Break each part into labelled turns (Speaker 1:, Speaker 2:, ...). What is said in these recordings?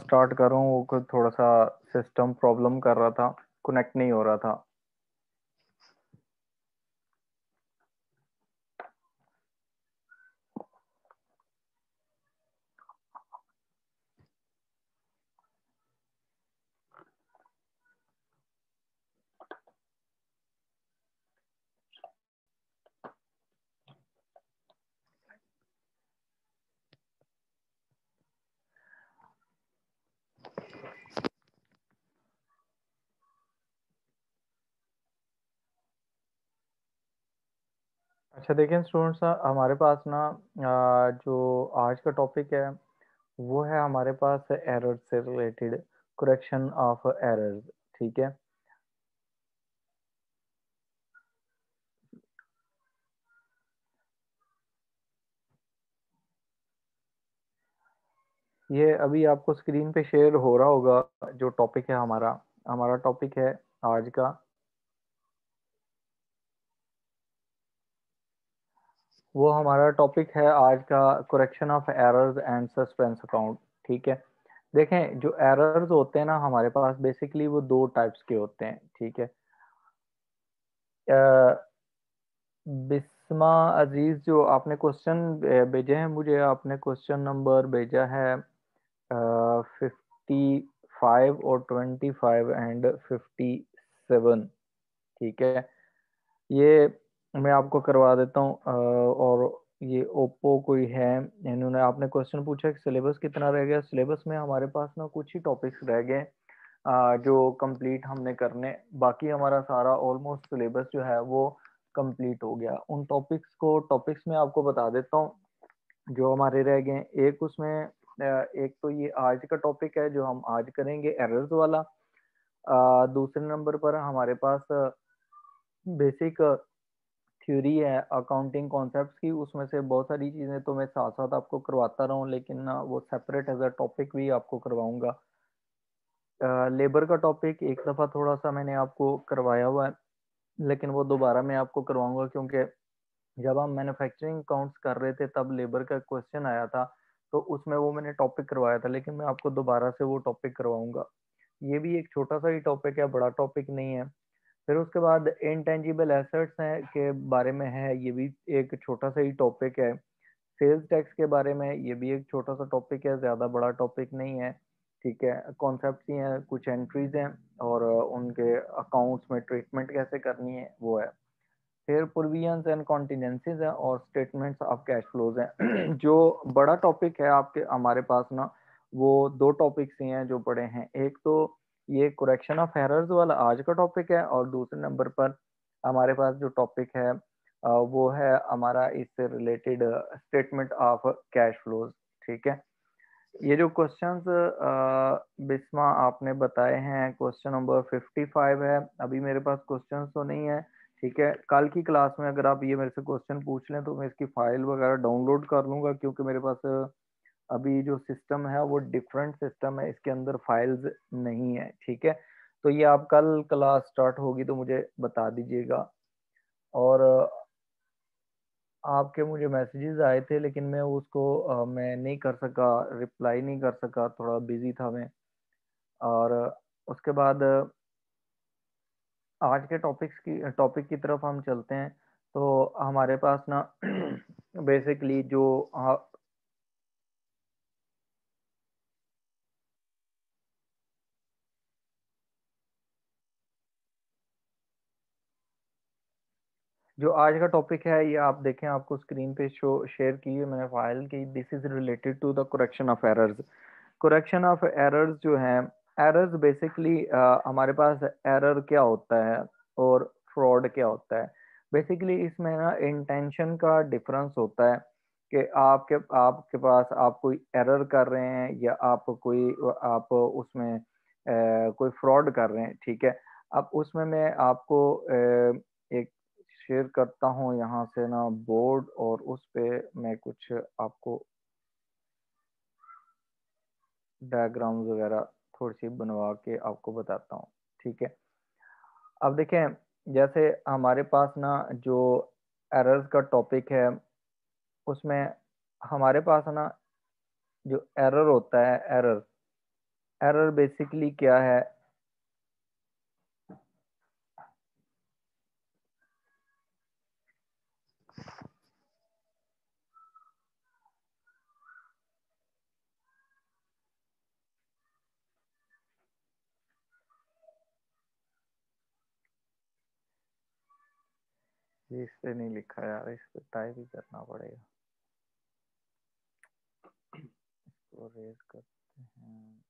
Speaker 1: Start कर रहा हूँ वो थोड़ा सा सिस्टम प्रॉब्लम कर रहा था, कनेक्ट नहीं हो रहा था। अच्छा देखें स्टूडेंट्स, हमारे पास ना जो आज का टॉपिक है वो है हमारे पास एरर से रिलेटेड, करेक्शन ऑफ एरर्स। ठीक है, ये अभी आपको स्क्रीन पे शेयर हो रहा होगा जो टॉपिक है हमारा। हमारा टॉपिक है आज का, वो हमारा टॉपिक है आज का correction of errors and suspense account. ठीक है, देखें जो एरर्स होते हैं ना हमारे पास बेसिकली वो दो टाइप्स के होते हैं। ठीक है, बिस्मा अजीज, जो आपने क्वेश्चन भेजे हैं मुझे, आपने क्वेश्चन नंबर भेजा है 55 और 25 एंड 57। ठीक है, ये मैं आपको करवा देता हूँ। और ये ओप्पो कोई है, इन्होंने आपने क्वेश्चन पूछा कि सिलेबस कितना रह गया। सिलेबस में हमारे पास ना कुछ ही टॉपिक्स रह गए जो कंप्लीट हमने करने, बाकी हमारा सारा ऑलमोस्ट सिलेबस जो है वो कंप्लीट हो गया। उन टॉपिक्स में आपको बता देता हूँ जो हमारे रह गए। एक उसमें एक तो ये आज का टॉपिक है जो हम आज करेंगे, एरर्स वाला। दूसरे नंबर पर हमारे पास बेसिक थ्योरी है अकाउंटिंग कॉन्सेप्ट्स की, उसमें से बहुत सारी चीज़ें तो मैं साथ साथ आपको करवाता रहा हूँ, लेकिन ना वो सेपरेट एज अ टॉपिक भी आपको करवाऊंगा। लेबर का टॉपिक एक दफ़ा थोड़ा सा मैंने आपको करवाया हुआ है, लेकिन वो दोबारा मैं आपको करवाऊंगा, क्योंकि जब हम मैन्युफैक्चरिंग अकाउंट्स कर रहे थे तब लेबर का क्वेश्चन आया था, तो उसमें वो मैंने टॉपिक करवाया था, लेकिन मैं आपको दोबारा से वो टॉपिक करवाऊंगा। ये भी एक छोटा सा ही टॉपिक है, बड़ा टॉपिक नहीं है। फिर उसके बाद इनटेंजिबल एसेट्स हैं के बारे में है, ये भी एक छोटा सा ही टॉपिक है। सेल्स टैक्स के बारे में, ये भी एक छोटा सा टॉपिक है, ज़्यादा बड़ा टॉपिक नहीं है। ठीक है, कॉन्सेप्ट ही हैं, कुछ एंट्रीज हैं और उनके अकाउंट्स में ट्रीटमेंट कैसे करनी है वो है। फिर प्रोविजंस एंड कॉन्टिजेंसीज हैं और स्टेटमेंट्स ऑफ कैश फ्लोज हैं। जो बड़ा टॉपिक है आपके हमारे पास ना, वो दो टॉपिक्स ही हैं जो बड़े हैं। एक तो ये करेक्शन ऑफ एरर्स वाला आज का टॉपिक है, और दूसरे नंबर पर हमारे पास जो टॉपिक है वो है हमारा इससे related statement of cash flows. ठीक है, ये जो क्वेश्चंस बिस्मा आपने बताए हैं, क्वेश्चन नंबर 55 है। अभी मेरे पास क्वेश्चंस तो नहीं है। ठीक है, कल की क्लास में अगर आप ये मेरे से क्वेश्चन पूछ लें तो मैं इसकी फाइल वगैरह डाउनलोड कर लूंगा, क्योंकि मेरे पास अभी जो सिस्टम है वो डिफरेंट सिस्टम है, इसके अंदर फाइल्स नहीं है। ठीक है, तो ये आप कल क्लास स्टार्ट होगी तो मुझे बता दीजिएगा। और आपके मुझे मैसेजेस आए थे, लेकिन मैं उसको मैं नहीं कर सका, रिप्लाई नहीं कर सका, थोड़ा बिजी था मैं। और उसके बाद आज के टॉपिक की तरफ हम चलते हैं। तो हमारे पास ना बेसिकली जो आज का टॉपिक है ये आप देखें, आपको स्क्रीन पे शो शेयर की है मैंने फाइल की। This is related to the correction of errors. Correction of errors जो है, एरर्स बेसिकली हमारे पास एरर क्या होता है और फ्रॉड क्या होता है। बेसिकली इसमें ना इंटेंशन का डिफरेंस होता है कि आपके पास आप कोई एरर कर रहे हैं या आप उसमें कोई फ्रॉड कर रहे हैं। ठीक है, अब उसमें मैं आपको एक शेयर करता हूँ यहाँ से ना बोर्ड, और उस पे मैं कुछ आपको डायग्राम्स वगैरह थोड़ी सी बनवा के आपको बताता हूँ। ठीक है, अब देखें जैसे हमारे पास ना जो एरर्स का टॉपिक है उसमें हमारे पास ना जो एरर होता है, एरर एरर बेसिकली क्या है? इस पे नहीं लिखा यार, इस पे टाइप ही करना पड़ेगा। इसको रेज करते हैं।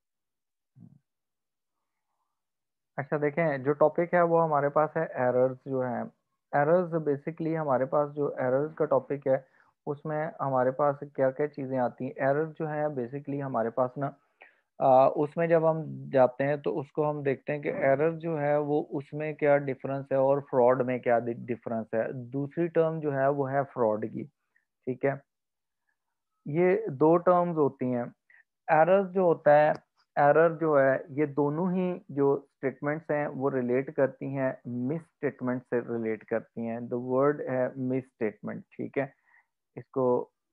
Speaker 1: अच्छा देखें, जो टॉपिक है वो हमारे पास है एरर्स जो है। एरर्स बेसिकली हमारे पास जो एरर्स का टॉपिक है उसमें हमारे पास क्या क्या चीज़ें आती हैं। एरर जो है बेसिकली हमारे पास ना उसमें जब हम जाते हैं तो उसको हम देखते हैं कि एरर जो है वो उसमें क्या डिफरेंस है और फ्रॉड में क्या डिफरेंस है। दूसरी टर्म जो है वो है फ्रॉड की। ठीक है, ये दो टर्म्स होती हैं। एरर जो होता है, एरर जो है ये दोनों ही जो स्टेटमेंट्स हैं वो रिलेट करती हैं, मिस स्टेटमेंट से रिलेट करती हैं। द वर्ड है मिस स्टेटमेंट। ठीक है, इसको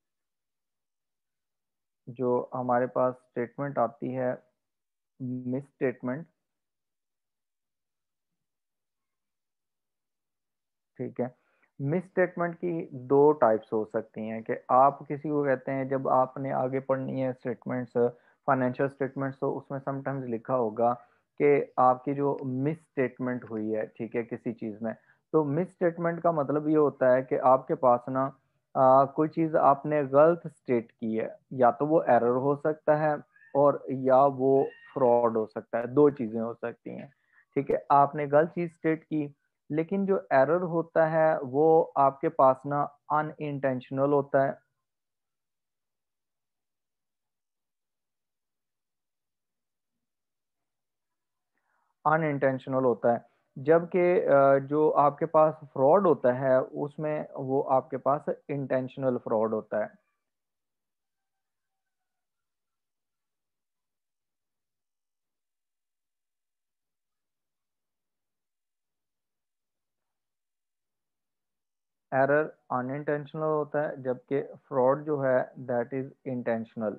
Speaker 1: जो हमारे पास स्टेटमेंट आती है मिस स्टेटमेंट। ठीक है, मिस स्टेटमेंट की दो टाइप्स हो सकती हैं कि आप किसी को कहते हैं, जब आपने आगे पढ़नी है स्टेटमेंट्स, फाइनेंशियल स्टेटमेंट्स, तो उसमें समटाइम्स लिखा होगा कि आपकी जो मिस स्टेटमेंट हुई है, ठीक है, किसी चीज़ में। तो मिस स्टेटमेंट का मतलब ये होता है कि आपके पास ना कोई चीज़ आपने गलत स्टेट की है, या तो वो एरर हो सकता है और या वो फ्रॉड हो सकता है, दो चीज़ें हो सकती हैं। ठीक है, आपने गलत चीज़ स्टेट की, लेकिन जो एरर होता है वो आपके पास ना अनइंटेंशनल होता है। अनइंटेंशनल होता है, जबकि जो आपके पास फ्रॉड होता है उसमें वो आपके पास इंटेंशनल फ्रॉड होता है। एरर अनइंटेंशनल होता है, जबकि फ्रॉड जो है दैट इज इंटेंशनल।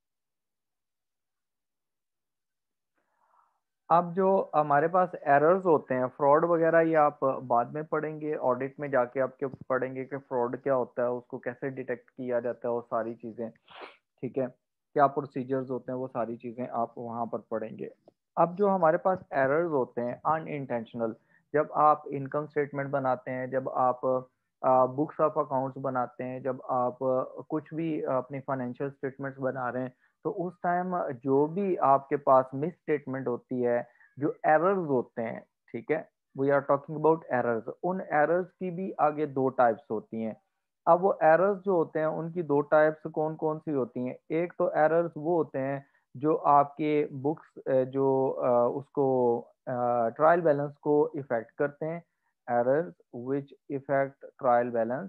Speaker 1: अब जो हमारे पास एरर्स होते हैं, फ्रॉड वगैरह, ये आप बाद में पढ़ेंगे, ऑडिट में जाके आपके पढ़ेंगे कि फ्रॉड क्या होता है, उसको कैसे डिटेक्ट किया जाता है, वो सारी चीज़ें। ठीक है, क्या प्रोसीजर्स होते हैं, वो सारी चीज़ें आप वहाँ पर पढ़ेंगे। अब जो हमारे पास एरर्स होते हैं अनइंटेंशनल, जब आप इनकम स्टेटमेंट बनाते हैं, जब आप बुक्स ऑफ अकाउंट्स बनाते हैं, जब आप कुछ भी अपनी फाइनेंशियल स्टेटमेंट्स बना रहे हैं, तो उस टाइम जो भी आपके पास मिस स्टेटमेंट होती है, जो एरर्स होते हैं, ठीक है, we are talking about errors, उन एरर्स की भी आगे दो टाइप्स होती हैं। अब वो एरर्स जो होते हैं उनकी दो टाइप्स कौन कौन सी होती हैं? एक तो एरर्स वो होते हैं जो आपके बुक्स जो उसको ट्रायल बैलेंस को इफेक्ट करते हैं। Errors which effect trial balance,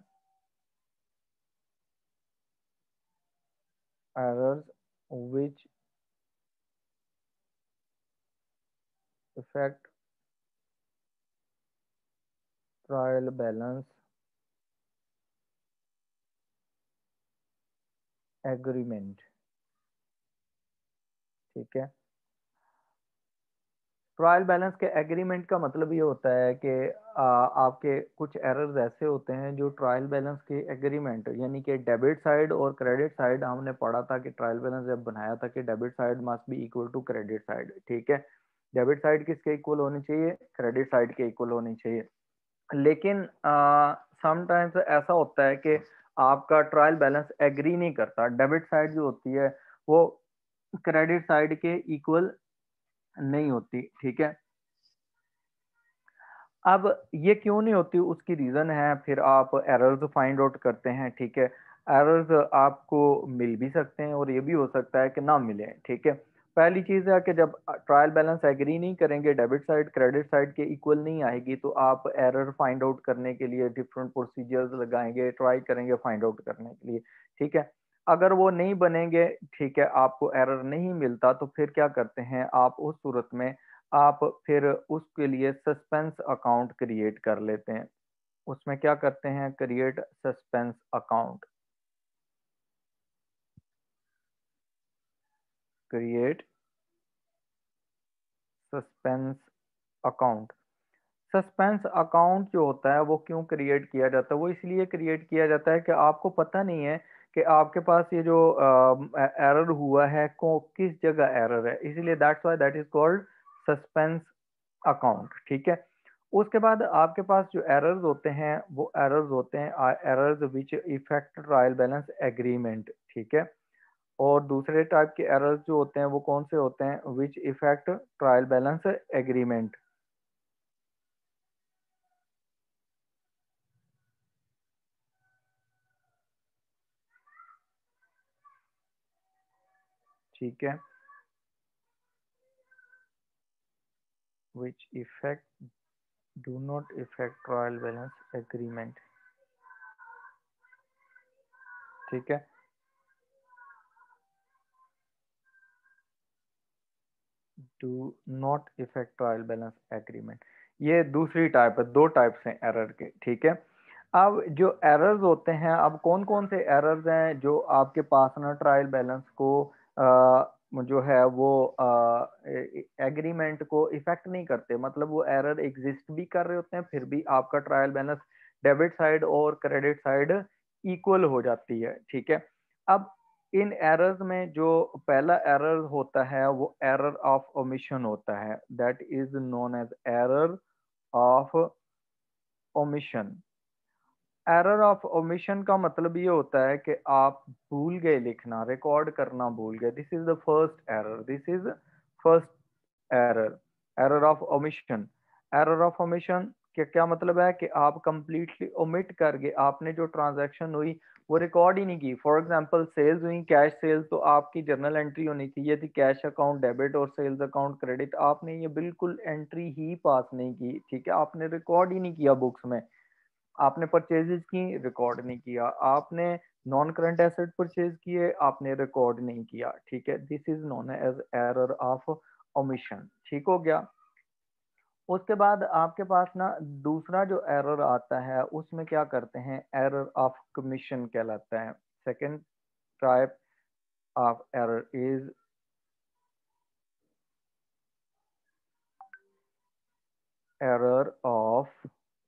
Speaker 1: errors which effect trial balance agreement. ठीक है, ट्रायल बैलेंस के एग्रीमेंट का मतलब ये होता है कि आपके कुछ एरर्स ऐसे होते हैं जो ट्रायल बैलेंस के एग्रीमेंट, यानी कि डेबिट साइड और क्रेडिट साइड, हमने पढ़ा था कि ट्रायल बैलेंस जब बनाया था कि debit side must be equal to credit side. ठीक है, डेबिट साइड किसके इक्वल होनी चाहिए? क्रेडिट साइड के इक्वल होनी चाहिए। लेकिन समटाइम्स ऐसा होता है कि आपका ट्रायल बैलेंस एग्री नहीं करता, डेबिट साइड जो होती है वो क्रेडिट साइड के इक्वल नहीं होती। ठीक है, अब ये क्यों नहीं होती, उसकी रीज़न है, फिर आप एरर्स फाइंड आउट करते हैं। ठीक है, एरर्स आपको मिल भी सकते हैं और ये भी हो सकता है कि ना मिले। ठीक है, पहली चीज़ है कि जब ट्रायल बैलेंस एग्री नहीं करेंगे, डेबिट साइड क्रेडिट साइड के इक्वल नहीं आएगी, तो आप एरर फाइंड आउट करने के लिए डिफरेंट प्रोसीजर्स लगाएंगे, ट्राई करेंगे फाइंड आउट करने के लिए। ठीक है, अगर वो नहीं बनेंगे, ठीक है, आपको एरर नहीं मिलता, तो फिर क्या करते हैं आप उस सूरत में? आप फिर उसके लिए सस्पेंस अकाउंट क्रिएट कर लेते हैं। उसमें क्या करते हैं? Create suspense account, create suspense account. Suspense account जो होता है वो क्यों क्रिएट किया जाता है? वो इसलिए क्रिएट किया जाता है कि आपको पता नहीं है कि आपके पास ये जो एरर हुआ है को किस जगह एरर है, इसीलिए that's why that is called suspense account. ठीक है। उसके बाद आपके पास जो एरर्स होते हैं वो एरर्स होते हैं errors which effect trial balance agreement. ठीक है। और दूसरे टाइप के एरर्स जो होते हैं वो कौन से होते हैं? Which effect trial balance agreement. ठीक है। which effect do not affect trial balance agreement। ठीक है। do not affect trial balance agreement, ये दूसरी टाइप है, दो टाइप्स हैं एरर के। ठीक है। अब जो एरर्स होते हैं, अब कौन कौन से एरर्स हैं जो आपके पास ना ट्रायल बैलेंस को जो है वो एग्रीमेंट को इफेक्ट नहीं करते, मतलब वो एरर एग्जिस्ट भी कर रहे होते हैं फिर भी आपका ट्रायल बैलेंस डेबिट साइड और क्रेडिट साइड इक्वल हो जाती है। ठीक है। अब इन एरर्स में जो पहला एरर होता है वो एरर ऑफ ओमिशन होता है, that is known as error of omission. Error of omission का मतलब ये होता है कि आप भूल गए लिखना, रिकॉर्ड करना भूल गए। This is the first error, this is first error, error of omission. Error of omission के क्या मतलब है कि आप कंप्लीटली ओमिट कर गए, आपने जो ट्रांजैक्शन हुई वो रिकॉर्ड ही नहीं की। फॉर एग्जांपल सेल्स हुई, कैश सेल्स, तो आपकी जर्नल एंट्री होनी चाहिए थी कैश अकाउंट डेबिट और सेल्स अकाउंट क्रेडिट, आपने ये बिल्कुल एंट्री ही पास नहीं की। ठीक है। आपने रिकॉर्ड ही नहीं किया बुक्स में। आपने परचेजेस की, रिकॉर्ड नहीं किया। आपने नॉन करंट एसेट परचेज किए, आपने रिकॉर्ड नहीं किया। ठीक है। This is known as error of omission. ठीक हो गया। उसके बाद आपके पास ना दूसरा जो एरर आता है उसमें क्या करते हैं, एरर ऑफ कमीशन कहलाता है। Second type of error is error of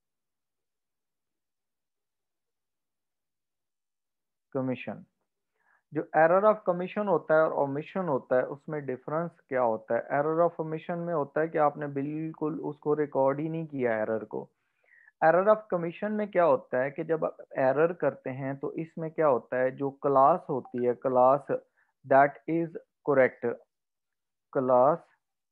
Speaker 1: commission. जो एरर ऑफ कमीशन होता है और ओमिशन होता है उसमें डिफरेंस क्या होता है? एरर ऑफ ओमिशन में होता है कि आपने बिल्कुल उसको रिकॉर्ड ही नहीं किया एरर को। एरर ऑफ कमीशन में क्या होता है कि जब आप एरर करते हैं तो इसमें क्या होता है, जो क्लास होती है, class that is correct, class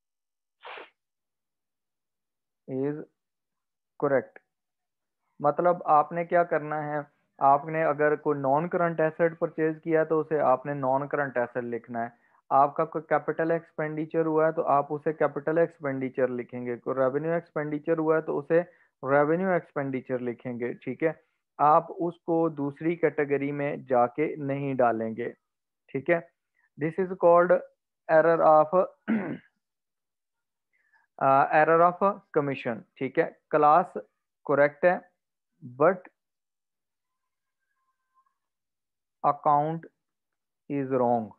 Speaker 1: is correct, मतलब आपने क्या करना है, आपने अगर कोई नॉन करंट एसेट परचेज किया तो उसे आपने नॉन करंट एसेट लिखना है। आपका कोई कैपिटल एक्सपेंडिचर हुआ है तो आप उसे कैपिटल एक्सपेंडिचर लिखेंगे। कोई रेवेन्यू एक्सपेंडिचर हुआ है तो उसे रेवेन्यू एक्सपेंडिचर लिखेंगे। ठीक है। आप उसको दूसरी कैटेगरी में जाके नहीं डालेंगे। ठीक है। This is called error of error of commission. ठीक है। क्लास करेक्ट है बट अकाउंट इज रॉन्ग।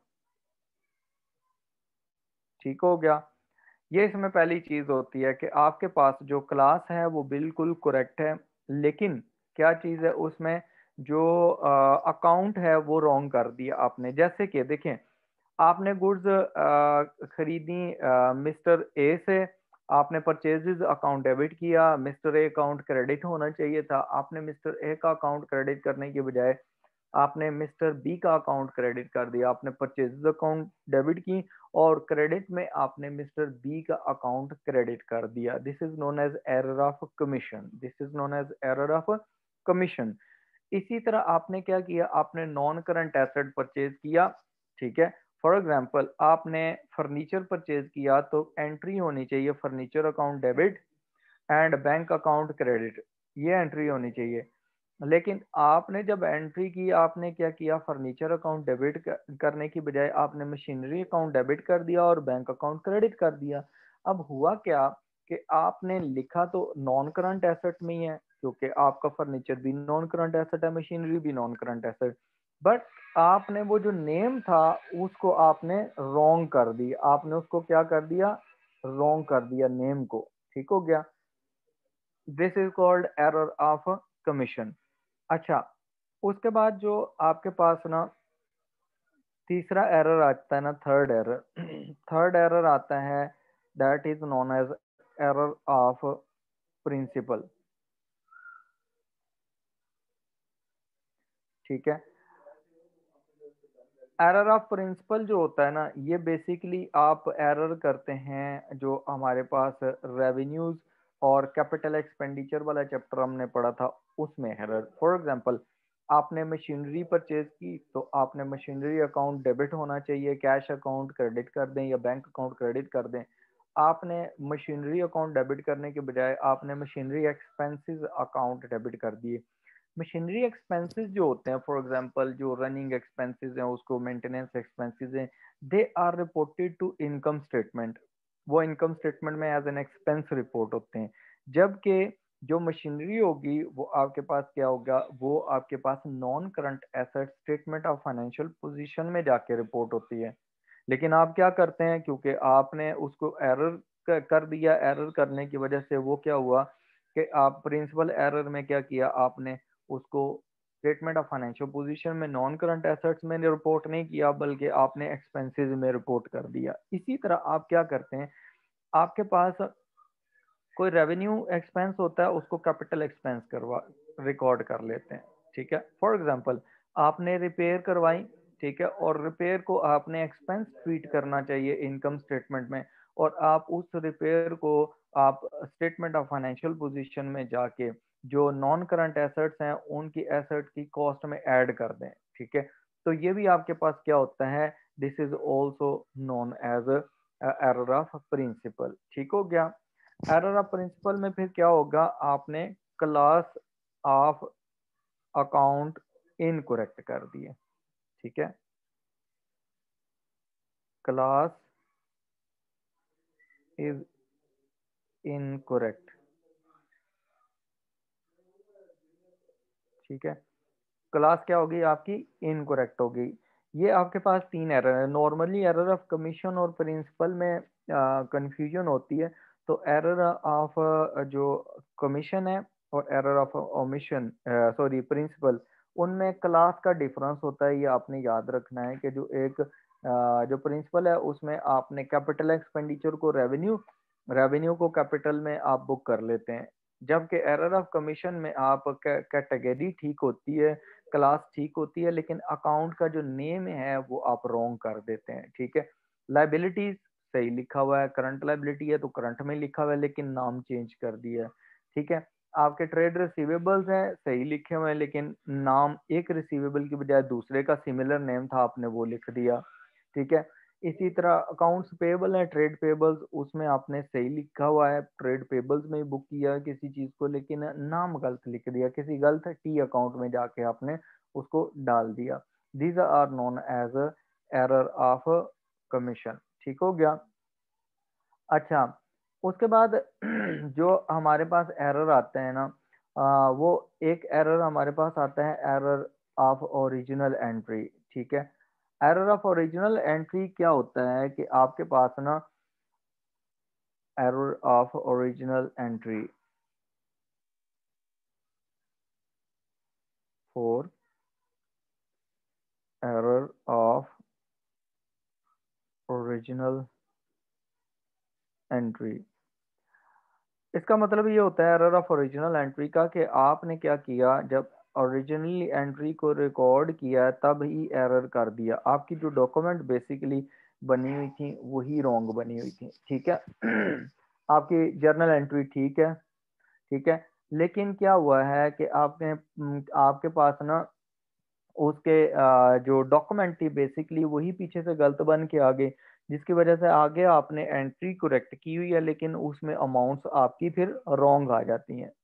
Speaker 1: ठीक हो गया। ये इसमें पहली चीज होती है कि आपके पास जो क्लास है वो बिल्कुल करेक्ट है, लेकिन क्या चीज है उसमें, जो अकाउंट है वो रॉन्ग कर दिया आपने। जैसे कि देखें, आपने गुड्स खरीदी मिस्टर ए से, आपने परचेजेस अकाउंट डेबिट किया, मिस्टर ए अकाउंट क्रेडिट होना चाहिए था। आपने मिस्टर ए का अकाउंट क्रेडिट करने के बजाय आपने मिस्टर बी का अकाउंट क्रेडिट कर दिया। आपने परचेजेस अकाउंट डेबिट की और क्रेडिट में आपने मिस्टर बी का अकाउंट क्रेडिट कर दिया। This is known as error of commission, this is known as error of commission. इसी तरह आपने क्या किया, आपने नॉन करंट एसेट परचेज किया। ठीक है। फॉर एग्जांपल आपने फर्नीचर परचेज किया तो एंट्री होनी चाहिए furniture account debit and bank account credit, ये एंट्री होनी चाहिए। लेकिन आपने जब एंट्री की, आपने क्या किया, फर्नीचर अकाउंट डेबिट करने की बजाय आपने मशीनरी अकाउंट डेबिट कर दिया और बैंक अकाउंट क्रेडिट कर दिया। अब हुआ क्या कि आपने लिखा तो नॉन करंट एसेट में ही है, क्योंकि आपका फर्नीचर भी नॉन करंट एसेट है, मशीनरी भी नॉन करंट एसेट, बट आपने वो जो नेम था उसको आपने रॉन्ग कर दी। आपने उसको क्या कर दिया, रॉन्ग कर दिया नेम को, ठीक हो गया। This is called error of commission. अच्छा, उसके बाद जो आपके पास ना तीसरा एरर आता है ना, थर्ड एरर थर्ड एरर आता है, that is known as error of principle. ठीक है, एरर ऑफ प्रिंसिपल जो होता है ना, ये बेसिकली आप एरर करते हैं जो हमारे पास रेवेन्यूज और कैपिटल एक्सपेंडिचर वाला चैप्टर हमने पढ़ा था, उसमें एरर। फॉर एग्जांपल, आपने मशीनरी परचेज की तो आपने मशीनरी अकाउंट डेबिट होना चाहिए, कैश अकाउंट क्रेडिट कर दें या बैंक अकाउंट क्रेडिट कर दें। आपने मशीनरी अकाउंट डेबिट करने के बजाय आपने मशीनरी एक्सपेंसेस अकाउंट डेबिट कर दिए। मशीनरी एक्सपेंसेस जो होते हैं, फॉर एग्जांपल जो रनिंग एक्सपेंसेस हैं, उसको मेंटेनेंस एक्सपेंसेस हैं, they are reported to income statement. वो इनकम स्टेटमेंट में एज एन एक्सपेंस रिपोर्ट होते हैं। जबकि जो मशीनरी होगी वो आपके पास क्या होगा, वो आपके पास non current asset statement of financial position में जाके रिपोर्ट होती है। लेकिन आप क्या करते हैं, क्योंकि आपने उसको एरर कर दिया, एरर करने की वजह से वो क्या हुआ कि आप प्रिंसिपल एरर में क्या किया, आपने उसको स्टेटमेंट ऑफ फाइनेंशियल पोजीशन में नॉन करंट एसेट्स में रिपोर्ट नहीं किया, बल्कि आपने एक्सपेंसेस में रिपोर्ट कर दिया। इसी तरह आप क्या करते हैं, आपके पास कोई रेवेन्यू एक्सपेंस होता है, उसको कैपिटल एक्सपेंस करवा रिकॉर्ड कर लेते हैं। ठीक है, फॉर एग्जांपल आपने रिपेयर करवाई, ठीक है, और रिपेयर को आपने एक्सपेंस ट्रीट करना चाहिए इनकम स्टेटमेंट में, और आप उस रिपेयर को आप स्टेटमेंट ऑफ फाइनेंशियल पोजीशन में जाके जो नॉन करंट एसेट्स हैं उनकी एसेट की कॉस्ट में ऐड कर दें। ठीक है, तो ये भी आपके पास क्या होता है, this is also known as error of principle. ठीक हो गया। एरर ऑफ प्रिंसिपल में फिर क्या होगा, आपने क्लास ऑफ अकाउंट इनकरेक्ट कर दिए। ठीक है, क्लास इज इनकरेक्ट। ठीक है, क्लास क्या होगी आपकी, इनकरेक्ट होगी। ये आपके पास तीन एरर है। नॉर्मली एरर ऑफ कमीशन और प्रिंसिपल में कंफ्यूजन होती है। तो एरर ऑफ जो कमीशन है और error of omission, sorry principle, उनमें क्लास का डिफरेंस होता है। ये आपने याद रखना है कि जो एक जो प्रिंसिपल है उसमें आपने कैपिटल एक्सपेंडिचर को रेवेन्यू, रेवेन्यू को कैपिटल में आप बुक कर लेते हैं। जबकि एरर ऑफ कमीशन में आप कैटेगरी ठीक होती है, क्लास ठीक होती है, लेकिन अकाउंट का जो नेम है वो आप रॉन्ग कर देते हैं। ठीक है, लाइबिलिटीज सही लिखा हुआ है, करंट लाइबिलिटी है तो करंट में लिखा हुआ है, लेकिन नाम चेंज कर दिया है। ठीक है, आपके ट्रेड रिसीवेबल्स हैं सही लिखे हुए हैं, लेकिन नाम एक रिसीवेबल की बजाय दूसरे का सिमिलर नेम था, आपने वो लिख दिया। ठीक है, इसी तरह अकाउंट्स पेबल है, ट्रेड पेबल्स, उसमें आपने सही लिखा हुआ है, ट्रेड पेबल्स में बुक किया किसी चीज को, लेकिन नाम गलत लिख दिया, किसी गलत टी अकाउंट में जाके आपने उसको डाल दिया। These are known as error of commission. ठीक हो गया। अच्छा, उसके बाद जो हमारे पास एरर आते हैं ना, वो एक एरर हमारे पास आता है, एरर ऑफ ओरिजिनल एंट्री। ठीक है, एरर ऑफ ओरिजिनल एंट्री क्या होता है कि आपके पास ना error of original entry for error of original entry, इसका मतलब ये होता है एरर ऑफ ओरिजिनल एंट्री का कि आपने क्या किया, जब ओरिजिनली एंट्री को रिकॉर्ड किया तब ही एरर कर दिया, आपकी जो डॉक्यूमेंट बेसिकली बनी हुई थी वही रॉन्ग बनी हुई थी। ठीक है आपकी जर्नल एंट्री ठीक है, ठीक है, लेकिन क्या हुआ है कि आपने आपके पास ना उसके जो डॉक्यूमेंट थी बेसिकली वही पीछे से गलत बन के आ गई, जिसकी वजह से आगे आपने एंट्री करेक्ट की हुई है, लेकिन उसमें अमाउंट्स आपकी फिर रॉन्ग आ जाती हैं।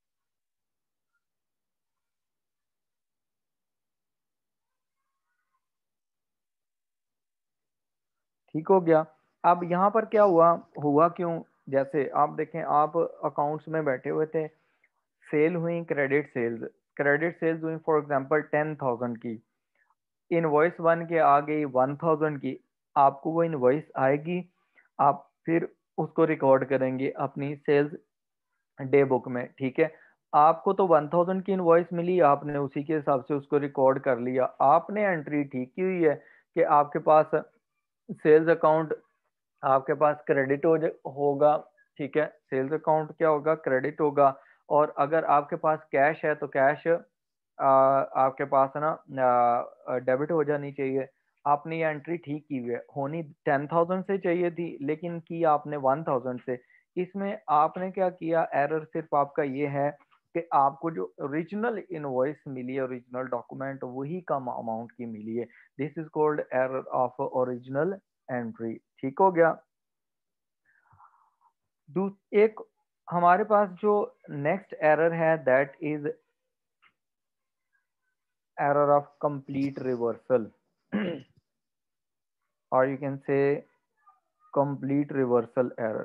Speaker 1: ठीक हो गया। अब यहाँ पर क्या हुआ, हुआ क्यों, जैसे आप देखें, आप अकाउंट्स में बैठे हुए थे, सेल हुई क्रेडिट सेल्स, क्रेडिट सेल्स हुई फॉर एग्जांपल 10,000 की, इनवॉइस बन के आ गई 1,000 की, आपको वो इनवॉइस आएगी, आप फिर उसको रिकॉर्ड करेंगे अपनी सेल्स डे बुक में, ठीक है। आपको तो 1000 की इनवॉइस मिली, आपने उसी के हिसाब से उसको रिकॉर्ड कर लिया, आपने एंट्री ठीक की हुई है कि आपके पास सेल्स अकाउंट आपके पास क्रेडिट होगा, ठीक है। सेल्स अकाउंट क्या होगा, क्रेडिट होगा। और अगर आपके पास कैश है तो कैश आपके पास है ना डेबिट हो जानी चाहिए। आपने ये एंट्री ठीक की हुई है, होनी 10,000 से चाहिए थी लेकिन की आपने 1000 से। इसमें आपने क्या किया, एरर सिर्फ आपका ये है कि आपको जो ओरिजिनल इनवॉइस मिली है, ओरिजिनल डॉक्यूमेंट, वही कम अमाउंट की मिली है। This is called error of original entry, ठीक हो गया। एक हमारे पास जो नेक्स्ट एरर है that is error of complete reversal और you can say complete reversal error.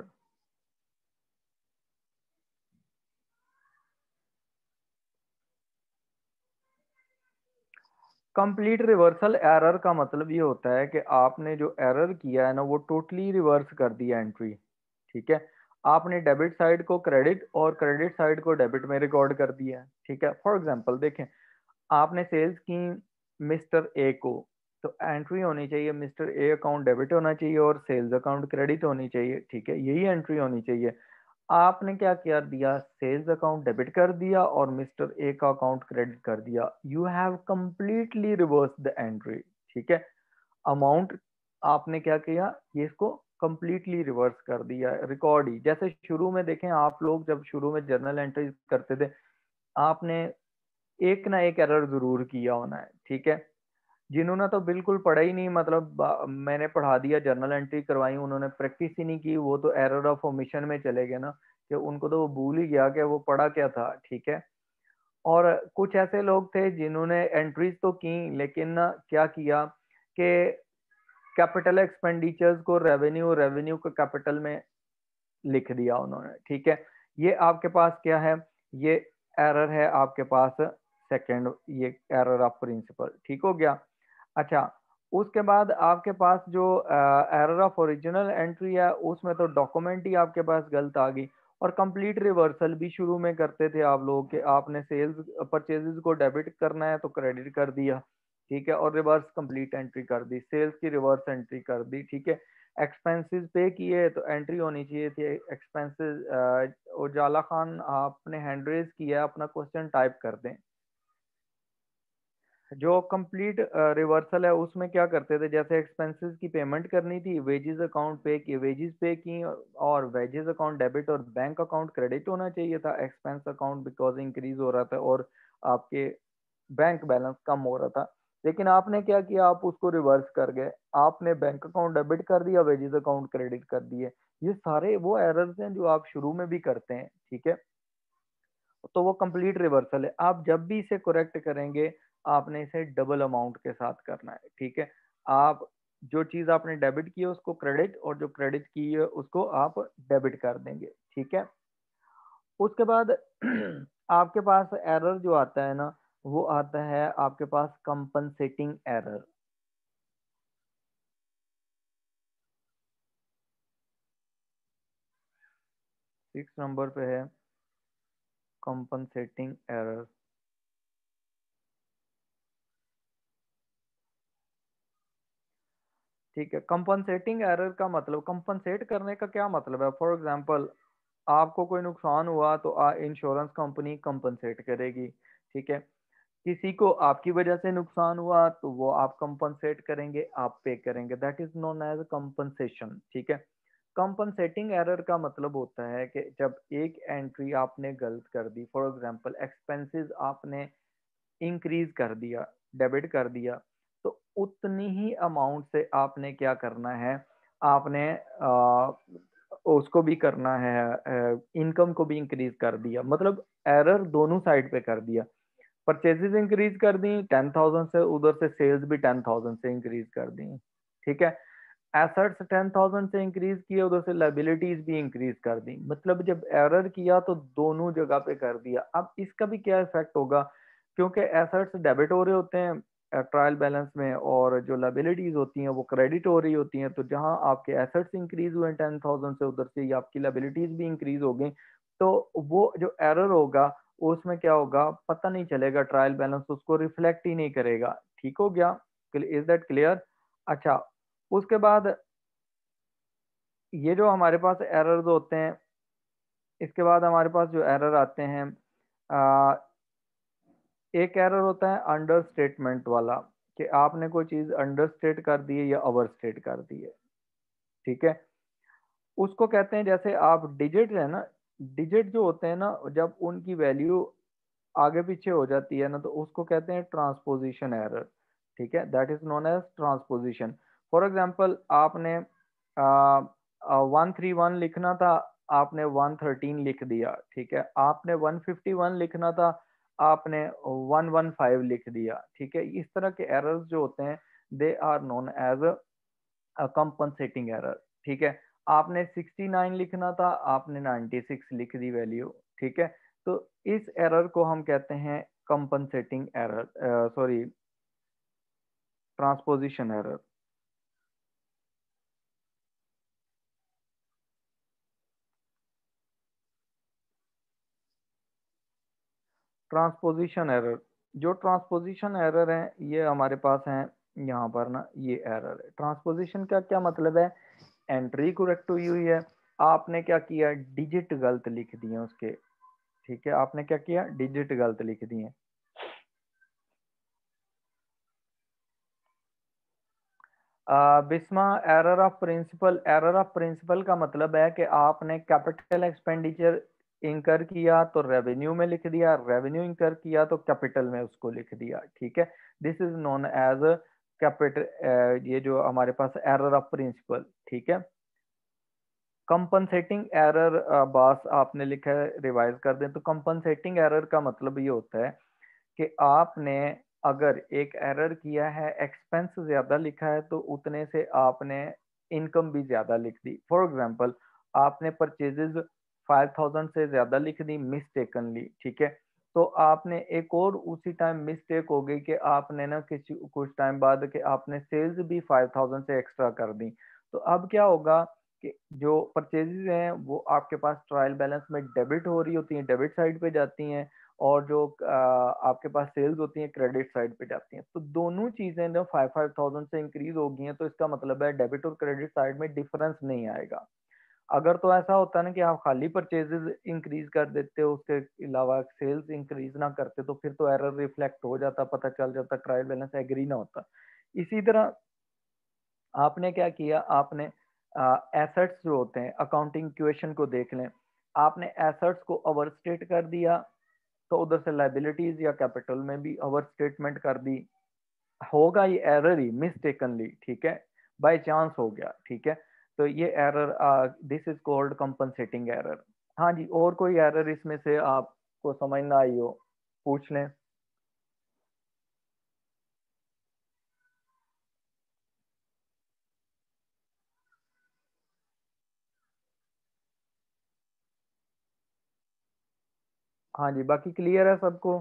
Speaker 1: Complete reversal error का मतलब ये होता है कि आपने जो एरर किया है ना वो टोटली रिवर्स कर दिया एंट्री, ठीक है। आपने डेबिट साइड को क्रेडिट और क्रेडिट साइड को डेबिट में रिकॉर्ड कर दिया है, ठीक है। फॉर एग्जांपल देखें, आपने सेल्स की मिस्टर ए को, तो एंट्री होनी चाहिए मिस्टर ए अकाउंट डेबिट होना चाहिए और सेल्स अकाउंट क्रेडिट होनी चाहिए, ठीक है। यही एंट्री होनी चाहिए। आपने क्या कर दिया, सेल्स अकाउंट डेबिट कर दिया और मिस्टर ए का अकाउंट क्रेडिट कर दिया। You have completely reverse the entry, ठीक है। अमाउंट आपने क्या किया, ये इसको कंप्लीटली रिवर्स कर दिया, रिकॉर्ड ही। जैसे शुरू में देखें, आप लोग जब शुरू में जर्नल एंट्री करते थे, आपने एक ना एक एरर जरूर किया होना है, ठीक है। जिन्होंने तो बिल्कुल पढ़ा ही नहीं, मतलब मैंने पढ़ा दिया, जर्नल एंट्री करवाई, उन्होंने प्रैक्टिस ही नहीं की, वो तो एरर ऑफ ओमिशन में चले गए ना, कि उनको तो वो भूल ही गया कि वो पढ़ा क्या था, ठीक है। और कुछ ऐसे लोग थे जिन्होंने एंट्रीज तो की लेकिन ना क्या किया कि कैपिटल एक्सपेंडिचर्स को रेवेन्यू, रेवेन्यू को कैपिटल में लिख दिया उन्होंने, ठीक है। ये आपके पास क्या है, ये एरर है आपके पास सेकंड, ये एरर ऑफ प्रिंसिपल, ठीक हो गया। अच्छा, उसके बाद आपके पास जो एरर ऑफ ओरिजिनल एंट्री है, उसमें तो डॉक्यूमेंट ही आपके पास गलत आ गई। और कंप्लीट रिवर्सल भी शुरू में करते थे आप लोग कि आपने सेल्स परचेजेस को डेबिट करना है तो क्रेडिट कर दिया, ठीक है, और रिवर्स कंप्लीट एंट्री कर दी, सेल्स की रिवर्स एंट्री कर दी, ठीक है। एक्सपेंसेस पे किए तो एंट्री होनी चाहिए थी एक्सपेंसेस। उजाला खान, आपने हैंड रेज किया, अपना क्वेश्चन टाइप कर दें। जो कंप्लीट रिवर्सल है उसमें क्या करते थे, जैसे एक्सपेंसेस की पेमेंट करनी थी, वेजेस अकाउंट पे की, वेजेस पे की, और वेजेस अकाउंट डेबिट और बैंक अकाउंट क्रेडिट होना चाहिए था। एक्सपेंस अकाउंट बिकॉज इंक्रीज हो रहा था और आपके बैंक बैलेंस कम हो रहा था। लेकिन आपने क्या किया, आप उसको रिवर्स कर गए, आपने बैंक अकाउंट डेबिट कर दिया, वेजेस अकाउंट क्रेडिट कर दिए। ये सारे वो एरर्स हैं जो आप शुरू में भी करते हैं, ठीक है। तो वो कंप्लीट रिवर्सल है। आप जब भी इसे करेक्ट करेंगे, आपने इसे डबल अमाउंट के साथ करना है, ठीक है। आप जो चीज आपने डेबिट की है उसको क्रेडिट, और जो क्रेडिट की है उसको आप डेबिट कर देंगे, ठीक है। उसके बाद आपके पास एरर जो आता है ना, वो आता है आपके पास कंपनसेटिंग एरर। 6 नंबर पे है कंपनसेटिंग एरर। ठीक है, कंपनसेटिंग एरर का मतलब, कंपनसेट करने का क्या मतलब है। फॉर एग्जांपल, आपको कोई नुकसान हुआ तो इंश्योरेंस कंपनी कंपनसेट करेगी, ठीक है। किसी को आपकी वजह से नुकसान हुआ तो वो आप कंपनसेट करेंगे, आप पे करेंगे, that is known as compensation, ठीक है। कंपनसेटिंग एरर का मतलब होता है कि जब एक एंट्री आपने गलत कर दी, फॉर एग्जांपल एक्सपेंसेस आपने इंक्रीज कर दिया, डेबिट कर दिया, तो उतनी ही अमाउंट से आपने क्या करना है, आपने उसको भी करना है, इनकम को भी इंक्रीज कर दिया, मतलब एरर दोनों साइड पे कर दिया। परचेजेस इंक्रीज कर दी 10,000 से, उधर से सेल्स भी 10,000 से इंक्रीज कर दी, ठीक है। एसेट्स 10,000 से इंक्रीज किए, उधर से लाइबिलिटीज भी इंक्रीज कर दी, मतलब जब एरर किया तो दोनों जगह पे कर दिया। अब इसका भी क्या इफेक्ट होगा, क्योंकि एसेट्स डेबिट हो रहे होते हैं, ट्रायल बैलेंस में और जो लाइबिलिटीज होती हैं वो क्रेडिट हो रही होती हैं, तो जहां आपके एसेट्स इंक्रीज हुए 10,000 से, उधर से ही आपकी लाइबिलिटीज भी इंक्रीज हो गई, तो वो जो एरर होगा उसमें क्या होगा पता नहीं चलेगा, ट्रायल बैलेंस उसको रिफ्लेक्ट ही नहीं करेगा। ठीक हो गया? Is that clear? अच्छा, उसके बाद ये जो हमारे पास एरर्स होते हैं, इसके बाद हमारे पास जो एरर आते हैं, एक एरर होता है अंडर स्टेटमेंट वाला, कि आपने कोई चीज अंडर स्टेट कर दी है या ओवर स्टेट कर दी है। ठीक है, उसको कहते हैं, जैसे आप डिजिट है ना, डिजिट जो होते हैं ना, जब उनकी वैल्यू आगे पीछे हो जाती है ना, तो उसको कहते हैं ट्रांसपोजिशन एरर। ठीक है, that is known as transposition. For example, आपने 131 लिखना था, आपने 113 लिख दिया। ठीक है, आपने 151 लिखना था, आपने 115 लिख दिया। ठीक है, इस तरह के एरर्स जो होते हैं they are known as compensating error. ठीक है, आपने 69 लिखना था, आपने 96 लिख दी वैल्यू। ठीक है, तो इस एरर को हम कहते हैं compensating error, sorry, transposition error. Transposition error, जो ट्रांसपोजिशन एरर है ये हमारे पास है यहाँ पर ना, ये एरर है। ट्रांसपोजिशन का क्या मतलब है? एंट्री करेक्ट हुई हुई है, आपने क्या किया, डिजिट गलत लिख दिए उसके। ठीक है, आपने क्या किया, डिजिट गलत लिख दिए। Bisma, error of principle, error of principle का मतलब है कि आपने कैपिटल एक्सपेंडिचर इंकर किया तो रेवेन्यू में लिख दिया, रेवेन्यू इंकर किया तो कैपिटल में उसको लिख दिया। ठीक है, this is known as capital, ये जो हमारे पास एरर ऑफ प्रिंसिपल। ठीक है, कंपनसेटिंग एरर, बॉस आपने लिखा है, रिवाइज कर दें तो कंपनसेटिंग एरर का मतलब ये होता है कि आपने अगर एक एरर किया है, एक्सपेंस ज्यादा लिखा है, तो उतने से आपने इनकम भी ज्यादा लिख दी। फॉर एग्जांपल, आपने परचेजेज 5,000 से ज्यादा लिख दी मिस्टेकनली। ठीक है, तो आपने एक और उसी टाइम मिस्टेक हो गई कि आपने ना किसी कुछ टाइम बाद कि आपने सेल्स भी 5,000 से एक्स्ट्रा कर दी। तो अब क्या होगा कि जो परचेजेज हैं वो आपके पास ट्रायल बैलेंस में डेबिट हो रही होती हैं, डेबिट साइड पे जाती हैं, और जो आपके पास सेल्स होती हैं क्रेडिट साइड पे जाती हैं। तो दोनों चीजें ना 5,000 से इंक्रीज हो गई हैं, तो इसका मतलब है डेबिट और क्रेडिट साइड में डिफरेंस नहीं आएगा। अगर तो ऐसा होता है ना कि आप खाली परचेजेस इंक्रीज कर देते हो, उसके अलावा सेल्स इंक्रीज ना करते, तो फिर तो एरर रिफ्लेक्ट हो जाता, पता चल जाता, ट्रायल बैलेंस एग्री ना होता। इसी तरह आपने क्या किया, आपने एसेट्स जो होते हैं, अकाउंटिंग इक्वेशन को देख लें, आपने एसेट्स को ओवरस्टेट कर दिया, तो उधर से लाइबिलिटीज या कैपिटल में भी ओवर स्टेटमेंट कर दी। होगा ये एरर ही मिस्टेकनली। ठीक है, बाय चांस हो गया। ठीक है, तो ये error, this is called compensating error. हाँ जी, और कोई एरर इसमें से आपको समझ ना आई हो, पूछ लें। हाँ जी, बाकी क्लियर है सबको?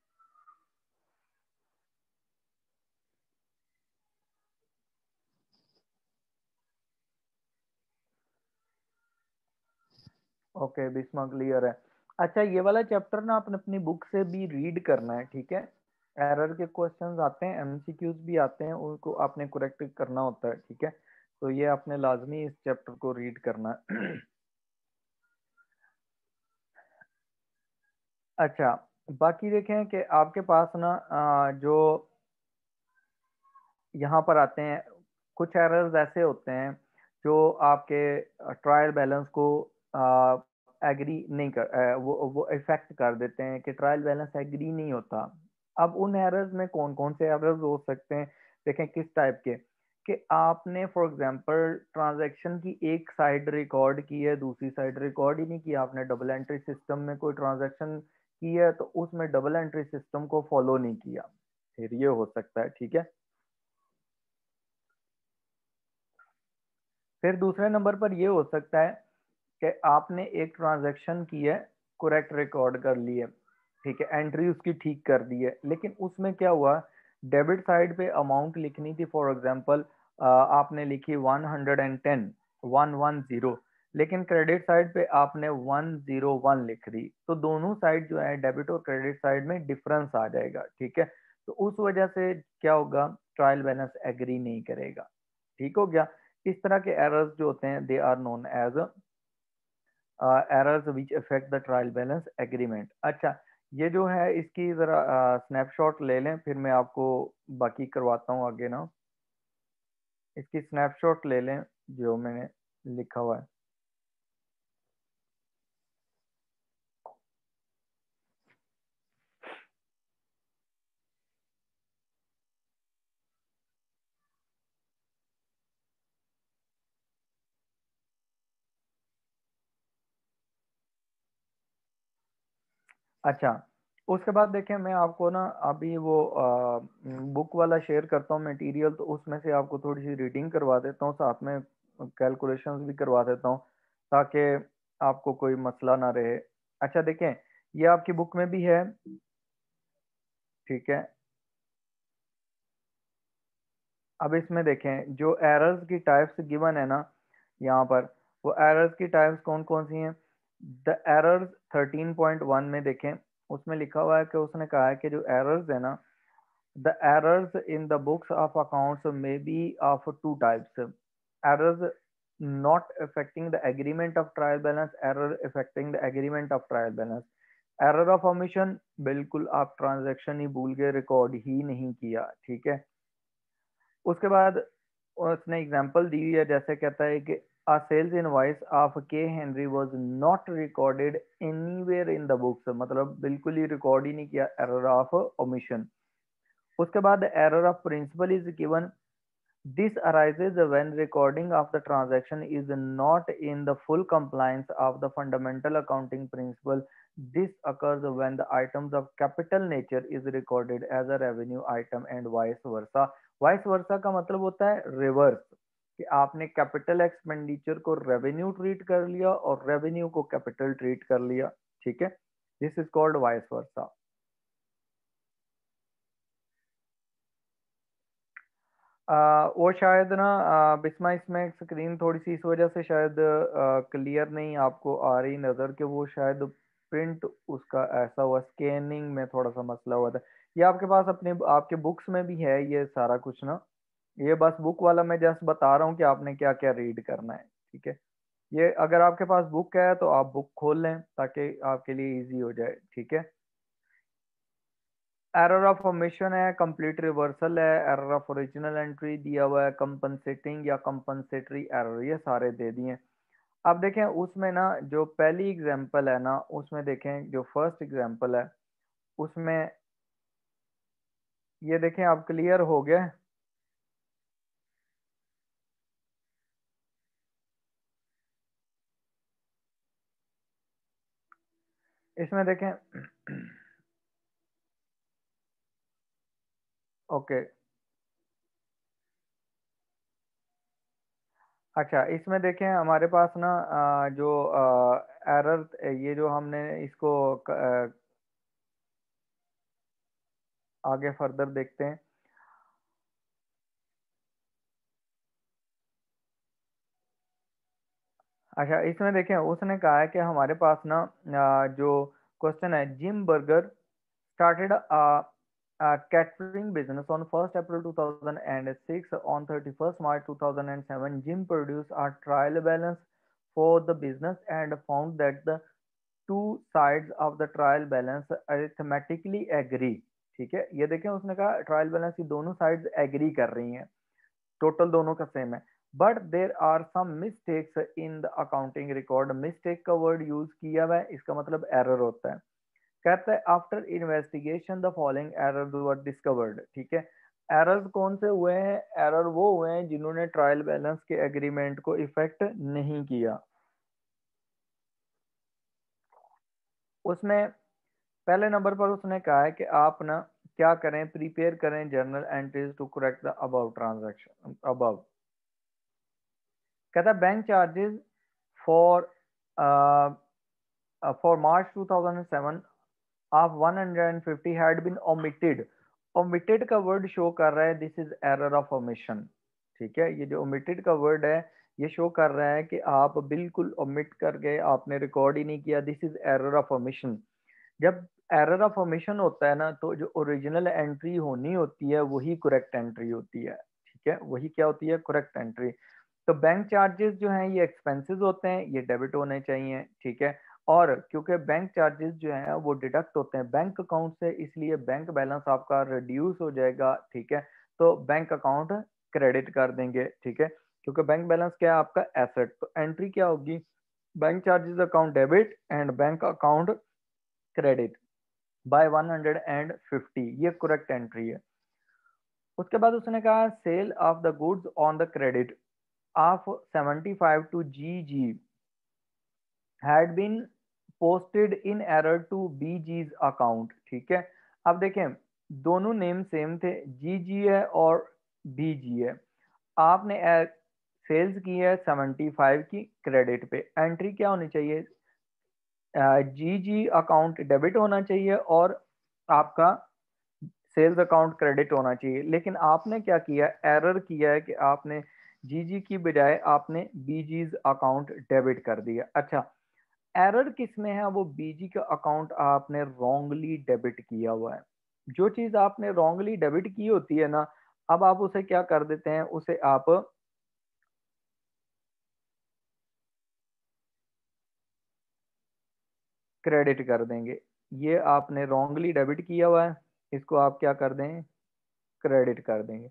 Speaker 1: ओके, बिस्मा क्लियर है। अच्छा, ये वाला चैप्टर ना आपने अपनी बुक से भी रीड करना है। ठीक है, एरर के क्वेश्चंस आते हैं, एमसीक्यूज भी आते हैं, उनको आपने करेक्ट करना होता है। ठीक है, तो ये आपने लाजमी इस चैप्टर को रीड करना है। अच्छा, बाकी देखें कि आपके पास ना जो यहाँ पर आते हैं, कुछ एरर्स ऐसे होते हैं जो आपके ट्रायल बैलेंस को एग्री नहीं कर, वो इफेक्ट कर देते हैं कि ट्रायल बैलेंस एग्री नहीं होता। अब उन एरर्स में कौन कौन से एरर्स हो सकते हैं, देखें किस टाइप के, कि आपने फॉर एग्जांपल ट्रांजैक्शन की एक साइड रिकॉर्ड की है, दूसरी साइड रिकॉर्ड ही नहीं की, आपने डबल एंट्री सिस्टम में कोई ट्रांजैक्शन की है, तो उसमें डबल एंट्री सिस्टम को फॉलो नहीं किया, फिर ये हो सकता है। ठीक है, फिर दूसरे नंबर पर ये हो सकता है कि आपने एक ट्रांजैक्शन की है, करेक्ट रिकॉर्ड कर ली है, ठीक है, एंट्री उसकी ठीक कर दी है, लेकिन उसमें क्या हुआ डेबिट साइड पे अमाउंट लिखनी थी, फॉर एग्जांपल आपने लिखी 110 110, लेकिन क्रेडिट साइड पे आपने 101 लिख दी, तो दोनों साइड जो है डेबिट और क्रेडिट साइड में डिफरेंस आ जाएगा, ठीक है। तो उस वजह से क्या होगा, ट्रायल बैलेंस एग्री नहीं करेगा, ठीक हो गया। इस तरह के एरर्स जो होते हैं they are known as errors which affect the trial balance agreement. अच्छा, ये जो है इसकी ज़रा स्नैपशॉट ले लें, फिर मैं आपको बाकी करवाता हूँ आगे ना। इसकी स्नैपशॉट ले लें जो मैंने लिखा हुआ है। अच्छा, उसके बाद देखें, मैं आपको ना अभी वो बुक वाला शेयर करता हूँ मटेरियल, तो उसमें से आपको थोड़ी सी रीडिंग करवा देता हूँ, साथ में कैलकुलेशंस भी करवा देता हूँ, ताकि आपको कोई मसला ना रहे। अच्छा देखें, ये आपकी बुक में भी है, ठीक है। अब इसमें देखें जो एरर्स की टाइप्स गिवन है ना यहाँ पर, वो एरर्स की टाइप्स कौन कौन सी हैं। द एरर्स 13.1 में देखें, उसमें लिखा हुआ है कि उसने कहा है कि जो एरर्स है ना, the errors in the books of accounts may be of two types: errors not affecting the agreement of trial balance, error affecting the agreement of trial balance। error of omission, बिल्कुल आप transaction ही भूल गए, record ही नहीं किया, ठीक है। उसके बाद उसने एग्जांपल दी हुई है, जैसे कहता है कि a sales invoice of K Henry was not recorded anywhere in the books, मतलब बिल्कुल ही रिकॉर्ड ही नहीं किया, error of omission। उसके बाद error of principal is given, this arises when recording of the transaction is not in the full compliance of the fundamental accounting principle। This occurs when the items of capital nature is recorded as a revenue item and vice versa। Vice versa का मतलब होता है reverse, कि आपने capital expenditure को revenue treat कर लिया और रेवेन्यू को कैपिटल ट्रीट कर लिया, ठीक है। This is called vice versa. वो शायद ना बिस्मा, इसमें स्क्रीन थोड़ी सी इस वजह से शायद क्लियर नहीं आपको आ रही नज़र, कि वो शायद प्रिंट उसका ऐसा हुआ, स्कैनिंग में थोड़ा सा मसला हुआ था। ये आपके पास अपने आपके बुक्स में भी है ये सारा कुछ ना, ये बस बुक वाला मैं जस्ट बता रहा हूँ कि आपने क्या क्या रीड करना है, ठीक है। ये अगर आपके पास बुक है तो आप बुक खोल लें ताकि आपके लिए इजी हो जाए, ठीक है। एरर ऑफ ओमिशन है, कंप्लीट रिवर्सल है, एरर ऑफ ओरिजिनल एंट्री दिया हुआ है, कंपनसेटिंग या कंपनसेटरी एरर, ये सारे दे दिए। अब देखें उसमें ना जो पहली एग्जांपल है ना, उसमें देखें जो फर्स्ट एग्जांपल है उसमें, ये देखें आप क्लियर हो गया। इसमें देखें ओके। अच्छा, इसमें देखें हमारे पास ना जो एरर, ये जो हमने इसको आगे फर्दर देखते हैं। अच्छा, इसमें देखें उसने कहा है कि हमारे पास ना जो क्वेश्चन है, Jim Berger started a catering business on 1st April 2006। On 31st March 2007, Jim produced a trial balance for the business and found that the two sides of the trial balance arithmetically agree। ठीक है, ये देखें उसने कहा trial balance की दोनों sides agree कर रही हैं, टोटल दोनों का सेम है, but there are some mistakes in the accounting record. Mistake का वर्ड यूज किया हुआ है, इसका मतलब एरर होता है। कहता है after investigation the following errors were discovered, ठीक है। एरर्स कौन से हुए हैं, एरर वो हुए हैं जिन्होंने ट्रायल बैलेंस के एग्रीमेंट को इफेक्ट नहीं किया। उसमें पहले नंबर पर उसने कहा है कि आप ना क्या करें, प्रिपेयर करें journal entries to correct the above transaction above. कहता है bank charges for for March 2007 of 150 had been omitted omitted का वर्ड शो कर रहा है this is error of omission. ठीक है, ये जो ओमिटेड का वर्ड है ये शो कर रहा है कि आप बिल्कुल ओमिट कर गए, आपने रिकॉर्ड ही नहीं किया, this is error of omission. जब एरर ऑफ ओमिशन होता है ना, तो जो ओरिजिनल एंट्री होनी होती है वही करेक्ट एंट्री होती है। ठीक है, वही क्या होती है, करेक्ट एंट्री। तो बैंक चार्जेस जो हैं ये एक्सपेंसेस होते हैं, ये डेबिट होने चाहिए। ठीक है, और क्योंकि बैंक चार्जेस जो हैं वो डिडक्ट होते हैं बैंक अकाउंट से, इसलिए बैंक बैलेंस आपका रिड्यूस हो जाएगा। ठीक है, तो बैंक अकाउंट क्रेडिट कर देंगे। ठीक है, क्योंकि बैंक बैलेंस क्या है आपका एसेट, तो एंट्री क्या होगी, bank charges account debit and bank account credit by 150, ये करेक्ट एंट्री है। उसके बाद उसने कहा sale of the goods on the credit of 75 to G had been posted in error to BG's account। ठीक है, अब देखें दोनों नेम सेम थे, जी जी है और बी जी है। आपने सेल्स की है 75 की, क्रेडिट पे एंट्री क्या होनी चाहिए, जी जी अकाउंट डेबिट होना चाहिए और आपका सेल्स अकाउंट क्रेडिट होना चाहिए। लेकिन आपने क्या किया, एरर किया है कि आपने जी जी की बजाय आपने बी जीज अकाउंट डेबिट कर दिया। अच्छा, एरर किस में है, वो बीजी का अकाउंट आपने रॉन्गली डेबिट किया हुआ है। जो चीज आपने रॉन्गली डेबिट की होती है ना, अब आप उसे क्या कर देते हैं, उसे आप क्रेडिट कर देंगे। ये आपने रॉन्गली डेबिट किया हुआ है, इसको आप क्या कर दें, क्रेडिट कर देंगे।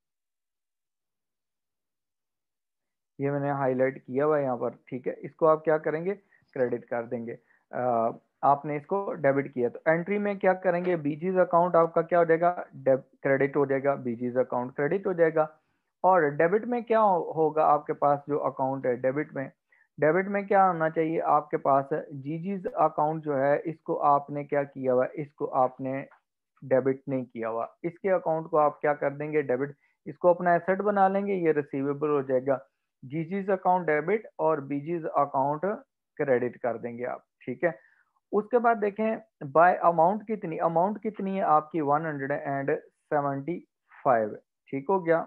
Speaker 1: ये मैंने हाईलाइट किया हुआ है यहाँ पर। ठीक है, इसको आप क्या करेंगे, क्रेडिट कर देंगे। आपने इसको डेबिट किया, तो एंट्री में क्या करेंगे, बीजीज अकाउंट आपका क्या हो जाएगा, क्रेडिट हो जाएगा, बीजीज अकाउंट क्रेडिट हो जाएगा। और डेबिट में क्या होगा, आपके पास जो अकाउंट है डेबिट में क्या होना चाहिए आपके पास, जीजीज अकाउंट जो है इसको आपने क्या किया हुआ है, इसको आपने डेबिट नहीं किया हुआ, इसके अकाउंट को आप क्या कर देंगे, डेबिट। इसको अपना एसेट बना लेंगे, ये रिसीवेबल हो जाएगा। जीजीज अकाउंट डेबिट और बीजीज अकाउंट क्रेडिट कर देंगे आप। ठीक है, उसके बाद देखें बाय अमाउंट कितनी है आपकी, 175। ठीक हो गया।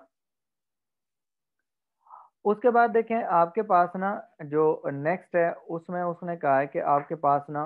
Speaker 1: उसके बाद देखें आपके पास ना जो नेक्स्ट है, उसमें उसने कहा है कि आपके पास ना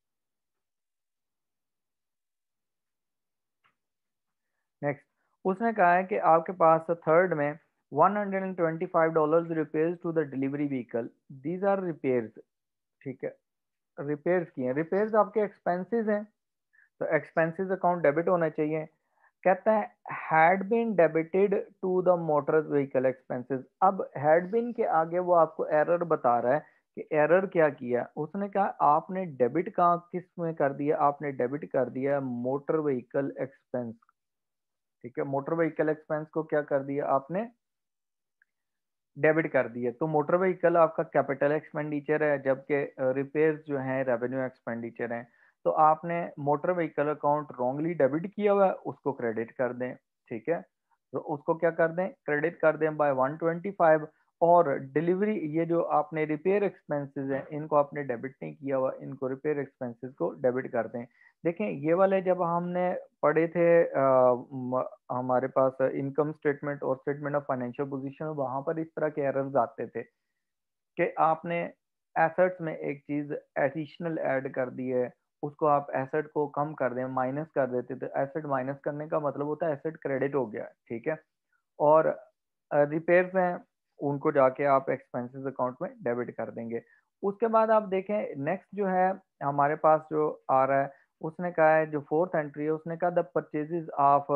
Speaker 1: नेक्स्ट उसने कहा है कि आपके पास थर्ड में $125 repairs to the delivery vehicle, these are repairs. ठीक है, रिपेयर्स किए, रिपेयर्स आपके एक्सपेंसेस हैं, तो एक्सपेंसेस अकाउंट डेबिट होना चाहिए। कहता है had been debited to the motor vehicle expenses. अब हैड बीन के आगे वो आपको एरर बता रहा है कि एरर क्या किया, उसने कहा आपने डेबिट कहाँ किस में कर दिया, आपने डेबिट कर दिया मोटर व्हीकल एक्सपेंस। ठीक है, मोटर व्हीकल एक्सपेंस को क्या कर दिया आपने, डेबिट कर दिया। तो मोटर व्हीकल आपका कैपिटल एक्सपेंडिचर है, जबकि रिपेयर्स जो है रेवेन्यू एक्सपेंडिचर है। तो आपने motor vehicle account wrongly debit किया हुआ है, उसको क्रेडिट कर दें। ठीक है, तो उसको क्या कर दें, क्रेडिट कर दें बाय 125। और डिलीवरी, ये जो आपने रिपेयर एक्सपेंसेस हैं इनको आपने डेबिट नहीं किया हुआ, इनको रिपेयर एक्सपेंसेस को डेबिट कर दें। देखें ये वाले जब हमने पढ़े थे हमारे पास इनकम स्टेटमेंट और स्टेटमेंट ऑफ फाइनेंशियल पोजीशन, वहां पर इस तरह के एरर्स आते थे कि आपने एसेट्स में एक चीज एडिशनल ऐड कर दी है, उसको आप एसेट को कम कर दें, माइनस कर देते, तो एसेट माइनस करने का मतलब होता है एसेट क्रेडिट हो गया। ठीक है, और रिपेयर्स हैं उनको जाके आप एक्सपेंसेस अकाउंट में डेबिट कर देंगे। उसके बाद आप देखें नेक्स्ट जो है हमारे पास जो आ रहा है, उसने कहा है जो फोर्थ एंट्री है, उसने कहा the purchases of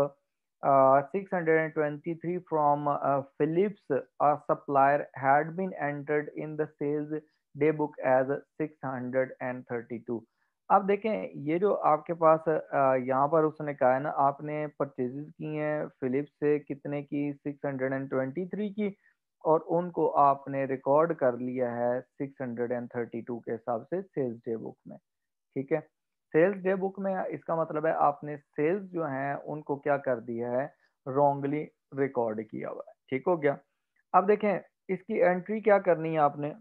Speaker 1: 623 from Philips supplier had been entered in the sales day book as 632। अब देखें ये जो आपके पास यहाँ पर उसने कहा है ना, आपने परचेजेस की हैं फिलिप्स से कितने की, 623 की, और उनको आपने रिकॉर्ड कर लिया है 632 के हिसाब से सेल्स डे बुक में। ठीक है, सेल्स डे बुक में इसका मतलब है आपने सेल्स जो हैं उनको क्या कर दिया है, रॉन्गली रिकॉर्ड किया हुआ है। ठीक हो गया। अब देखें इसकी एंट्री क्या करनी है, आपने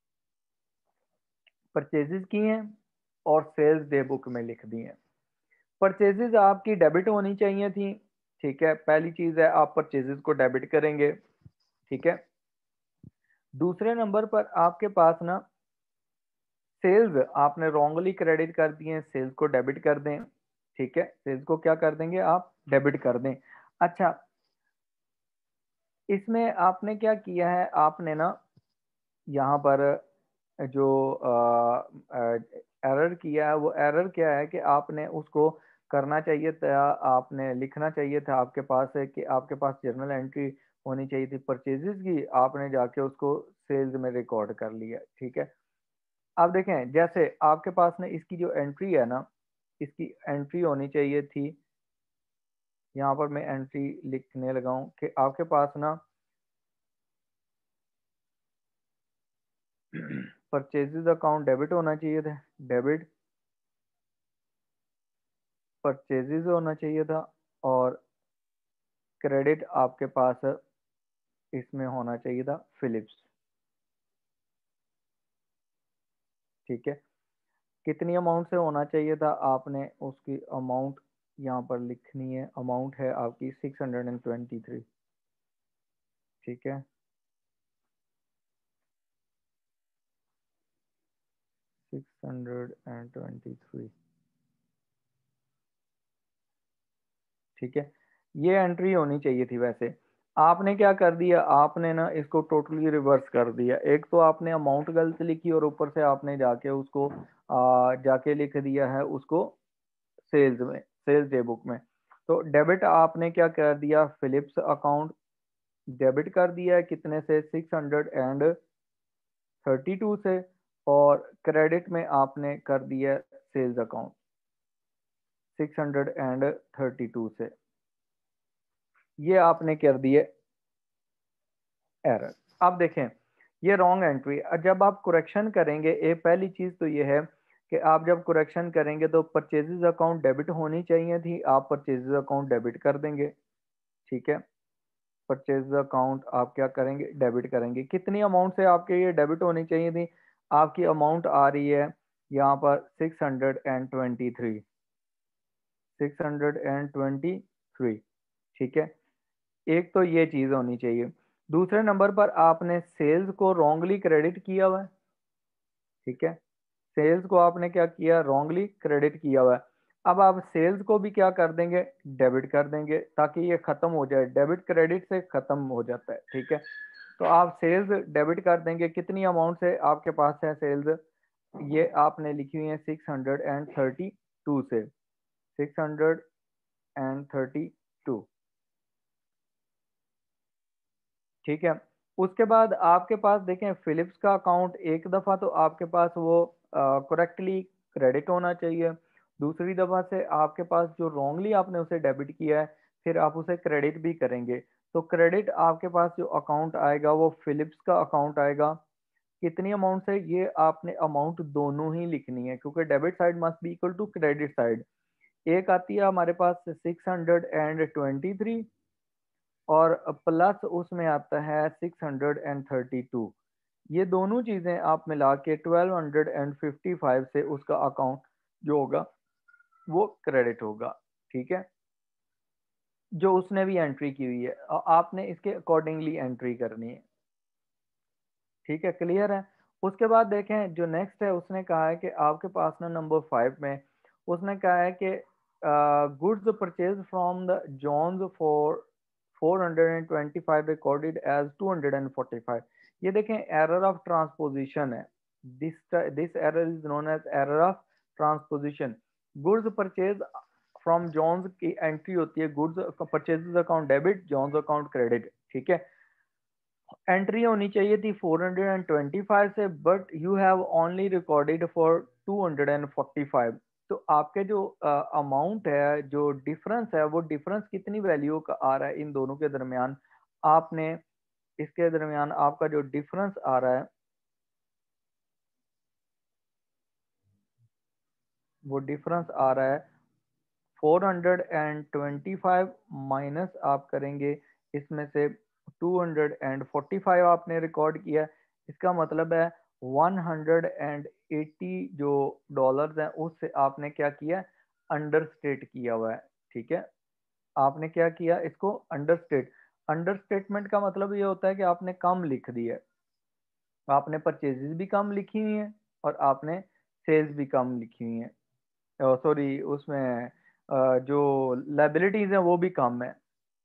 Speaker 1: परचेजेस की हैं और सेल्स डे बुक में लिख दी हैं। परचेजेज आपकी डेबिट होनी चाहिए थी, ठीक है, पहली चीज है आप परचेजेज को डेबिट करेंगे, ठीक है। दूसरे नंबर पर आपके पास ना सेल्स आपने रॉन्गली क्रेडिट कर दिए हैं, सेल्स को डेबिट कर दें, ठीक है, सेल्स को क्या कर देंगे आप, डेबिट कर दें। अच्छा, इसमें आपने क्या किया है, आपने ना यहाँ पर जो एरर किया है, वो एरर क्या है कि आपने उसको करना चाहिए था, आपने लिखना चाहिए था, आपके पास है कि आपके पास जर्नल एंट्री होनी चाहिए थी परचेजेस की, आपने जाके उसको सेल्स में रिकॉर्ड कर लिया, ठीक है। आप देखें जैसे आपके पास ना इसकी जो एंट्री है ना, इसकी एंट्री होनी चाहिए थी, यहाँ पर मैं एंट्री लिखने लगा हूँ कि आपके पास ना परचेजेस अकाउंट डेबिट होना चाहिए था, डेबिट परचेजेस होना चाहिए था, और क्रेडिट आपके पास इसमें होना चाहिए था फिलिप्स, ठीक है। कितनी अमाउंट से होना चाहिए था, आपने उसकी अमाउंट यहाँ पर लिखनी है, अमाउंट है आपकी 623, ठीक है, 623, ठीक है। ये एंट्री होनी चाहिए थी। वैसे आपने क्या कर दिया, आपने ना इसको टोटली रिवर्स कर दिया, एक तो आपने अमाउंट गलत लिखी और ऊपर से आपने जाके उसको जाके लिख दिया है उसको सेल्स में, सेल्स डे बुक में। तो डेबिट आपने क्या कर दिया, फिलिप्स अकाउंट डेबिट कर दिया है, कितने से, 632 से, और क्रेडिट में आपने कर दिया सेल्स अकाउंट 632 से, ये आपने कर दिए एरर। अब देखें ये रॉन्ग एंट्री, जब आप करेक्शन करेंगे, एक पहली चीज तो ये है कि आप जब करेक्शन करेंगे तो परचेजेस अकाउंट डेबिट होनी चाहिए थी, आप परचेजेस अकाउंट डेबिट कर देंगे, ठीक है। परचेज अकाउंट आप क्या करेंगे, डेबिट करेंगे। कितनी अमाउंट से आपके ये डेबिट होनी चाहिए थी, आपकी अमाउंट आ रही है यहाँ पर 623, 623, ठीक है। एक तो ये चीज होनी चाहिए। दूसरे नंबर पर आपने सेल्स को रॉन्गली क्रेडिट किया हुआ है, ठीक है, सेल्स को आपने क्या किया, रॉन्गली क्रेडिट किया हुआ है। अब आप सेल्स को भी क्या कर देंगे, डेबिट कर देंगे, ताकि ये खत्म हो जाए, डेबिट क्रेडिट से खत्म हो जाता है, ठीक है। तो आप सेल्स डेबिट कर देंगे, कितनी अमाउंट से आपके पास है सेल्स, ये आपने लिखी हुई है 632 से, 632, ठीक है। उसके बाद आपके पास देखें फिलिप्स का अकाउंट, एक दफ़ा तो आपके पास वो करेक्टली क्रेडिट होना चाहिए, दूसरी दफ़ा से आपके पास जो रॉन्गली आपने उसे डेबिट किया है, फिर आप उसे क्रेडिट भी करेंगे, तो क्रेडिट आपके पास जो अकाउंट आएगा वो फिलिप्स का अकाउंट आएगा। कितनी अमाउंट से, ये आपने अमाउंट दोनों ही लिखनी है, क्योंकि debit side must be equal to credit side. एक आती है हमारे पास 623, और प्लस उसमें आता है 632, ये दोनों चीजें आप मिला के 1255 से उसका अकाउंट जो होगा वो क्रेडिट होगा, ठीक है, जो उसने भी एंट्री की हुई है, और आपने इसके अकॉर्डिंगली एंट्री करनी है, ठीक है, क्लियर है। उसके बाद देखें जो नेक्स्ट है, उसने कहा है कि आपके पास ना नंबर 5 में उसने कहा है कि goods purchase from the Jones for 425 recorded as 245। ये देखें एरर ऑफ ट्रांसपोजिशन है, this error is known as error of transposition. Goods purchase from Jones की एंट्री होती है goods purchase account debit, Jones account credit, ठीक है। Entry होनी चाहिए थी 425 से, but you have only recorded for 245। तो आपके जो अमाउंट है, जो डिफरेंस है, वो डिफरेंस कितनी वैल्यू का आ रहा है इन दोनों के दरमियान, आपने इसके दरमियान आपका जो डिफरेंस आ रहा है, वो डिफरेंस आ रहा है 425 माइनस आप करेंगे इसमें से 245 आपने रिकॉर्ड किया, इसका मतलब है 180 जो डॉलर्स हैं उससे आपने क्या किया, अंडरस्टेट किया हुआ है, ठीक है। आपने क्या किया, इसको अंडरस्टेट। अंडरस्टेटमेंट का मतलब ये होता है कि आपने कम लिख दिया है, आपने परचेजेस भी कम लिखी हुई है और आपने सेल्स भी कम लिखी हुई है, सॉरी उसमें जो लाइबिलिटीज है वो भी कम है,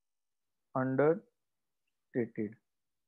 Speaker 1: अंडरस्टेटेड।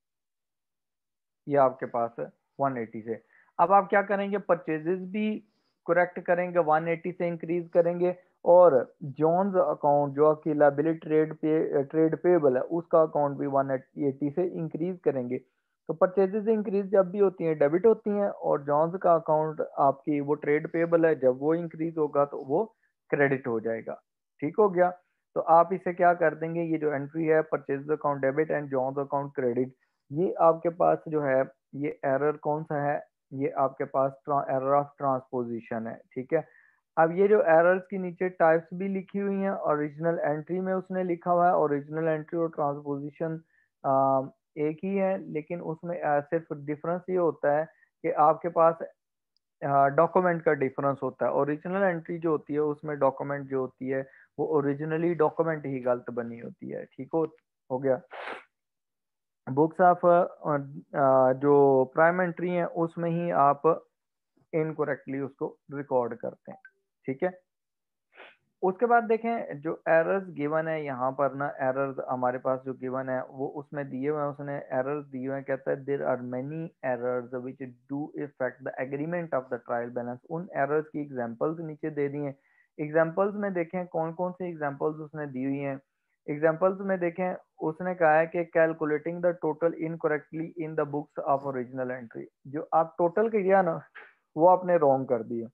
Speaker 1: ये आपके पास है 180 से। अब आप क्या करेंगे, परचेजेस भी करेक्ट करेंगे, 180 से इंक्रीज करेंगे, और जॉन्स अकाउंट जो आपकी लाइबिलिटी ट्रेड पेबल है उसका अकाउंट भी 180 से इंक्रीज करेंगे। तो परचेजेस इंक्रीज जब भी होती हैं डेबिट होती हैं, और जॉन्स का अकाउंट आपकी वो ट्रेड पेबल है, जब वो इंक्रीज होगा तो वो क्रेडिट हो जाएगा। ठीक हो गया। तो आप इसे क्या कर देंगे, ये जो एंट्री है purchase account debit and Jones account credit, ये आपके पास जो है ये एरर कौन सा है, ये आपके पास एरर ऑफ ट्रांसपोजिशन है, ठीक है। अब ये जो एरर्स की नीचे टाइप्स भी लिखी हुई हैं, ओरिजिनल एंट्री में उसने लिखा हुआ है, ओरिजिनल एंट्री और ट्रांसपोजिशन एक ही है, लेकिन उसमें सिर्फ डिफरेंस ये होता है कि आपके पास डॉक्यूमेंट का डिफरेंस होता है। ओरिजिनल एंट्री जो होती है उसमें डॉक्यूमेंट जो होती है वो ओरिजिनली डॉक्यूमेंट ही गलत बनी होती है, ठीक हो गया। बुक्स ऑफ जो प्राइम एंट्री है उसमें ही आप इनकोरेक्टली उसको रिकॉर्ड करते हैं, ठीक है। उसके बाद देखें जो एरर्स गिवन है यहाँ पर ना, एरर्स हमारे पास जो गिवन है वो उसमें दिए हुए हैं, उसने एरर्स दिए हुए हैं, कहता है there are many errors which do effect the agreement of the trial balance. उन एरर्स की एग्जांपल्स नीचे दे दी हैं। एग्जांपल्स में देखें कौन कौन से एग्जांपल्स उसने दी हुई हैं। एग्जांपल्स में देखें उसने कहा है कि calculating the total incorrectly in the books of original entry, जो आप टोटल किया ना वो आपने रॉन्ग कर दिया।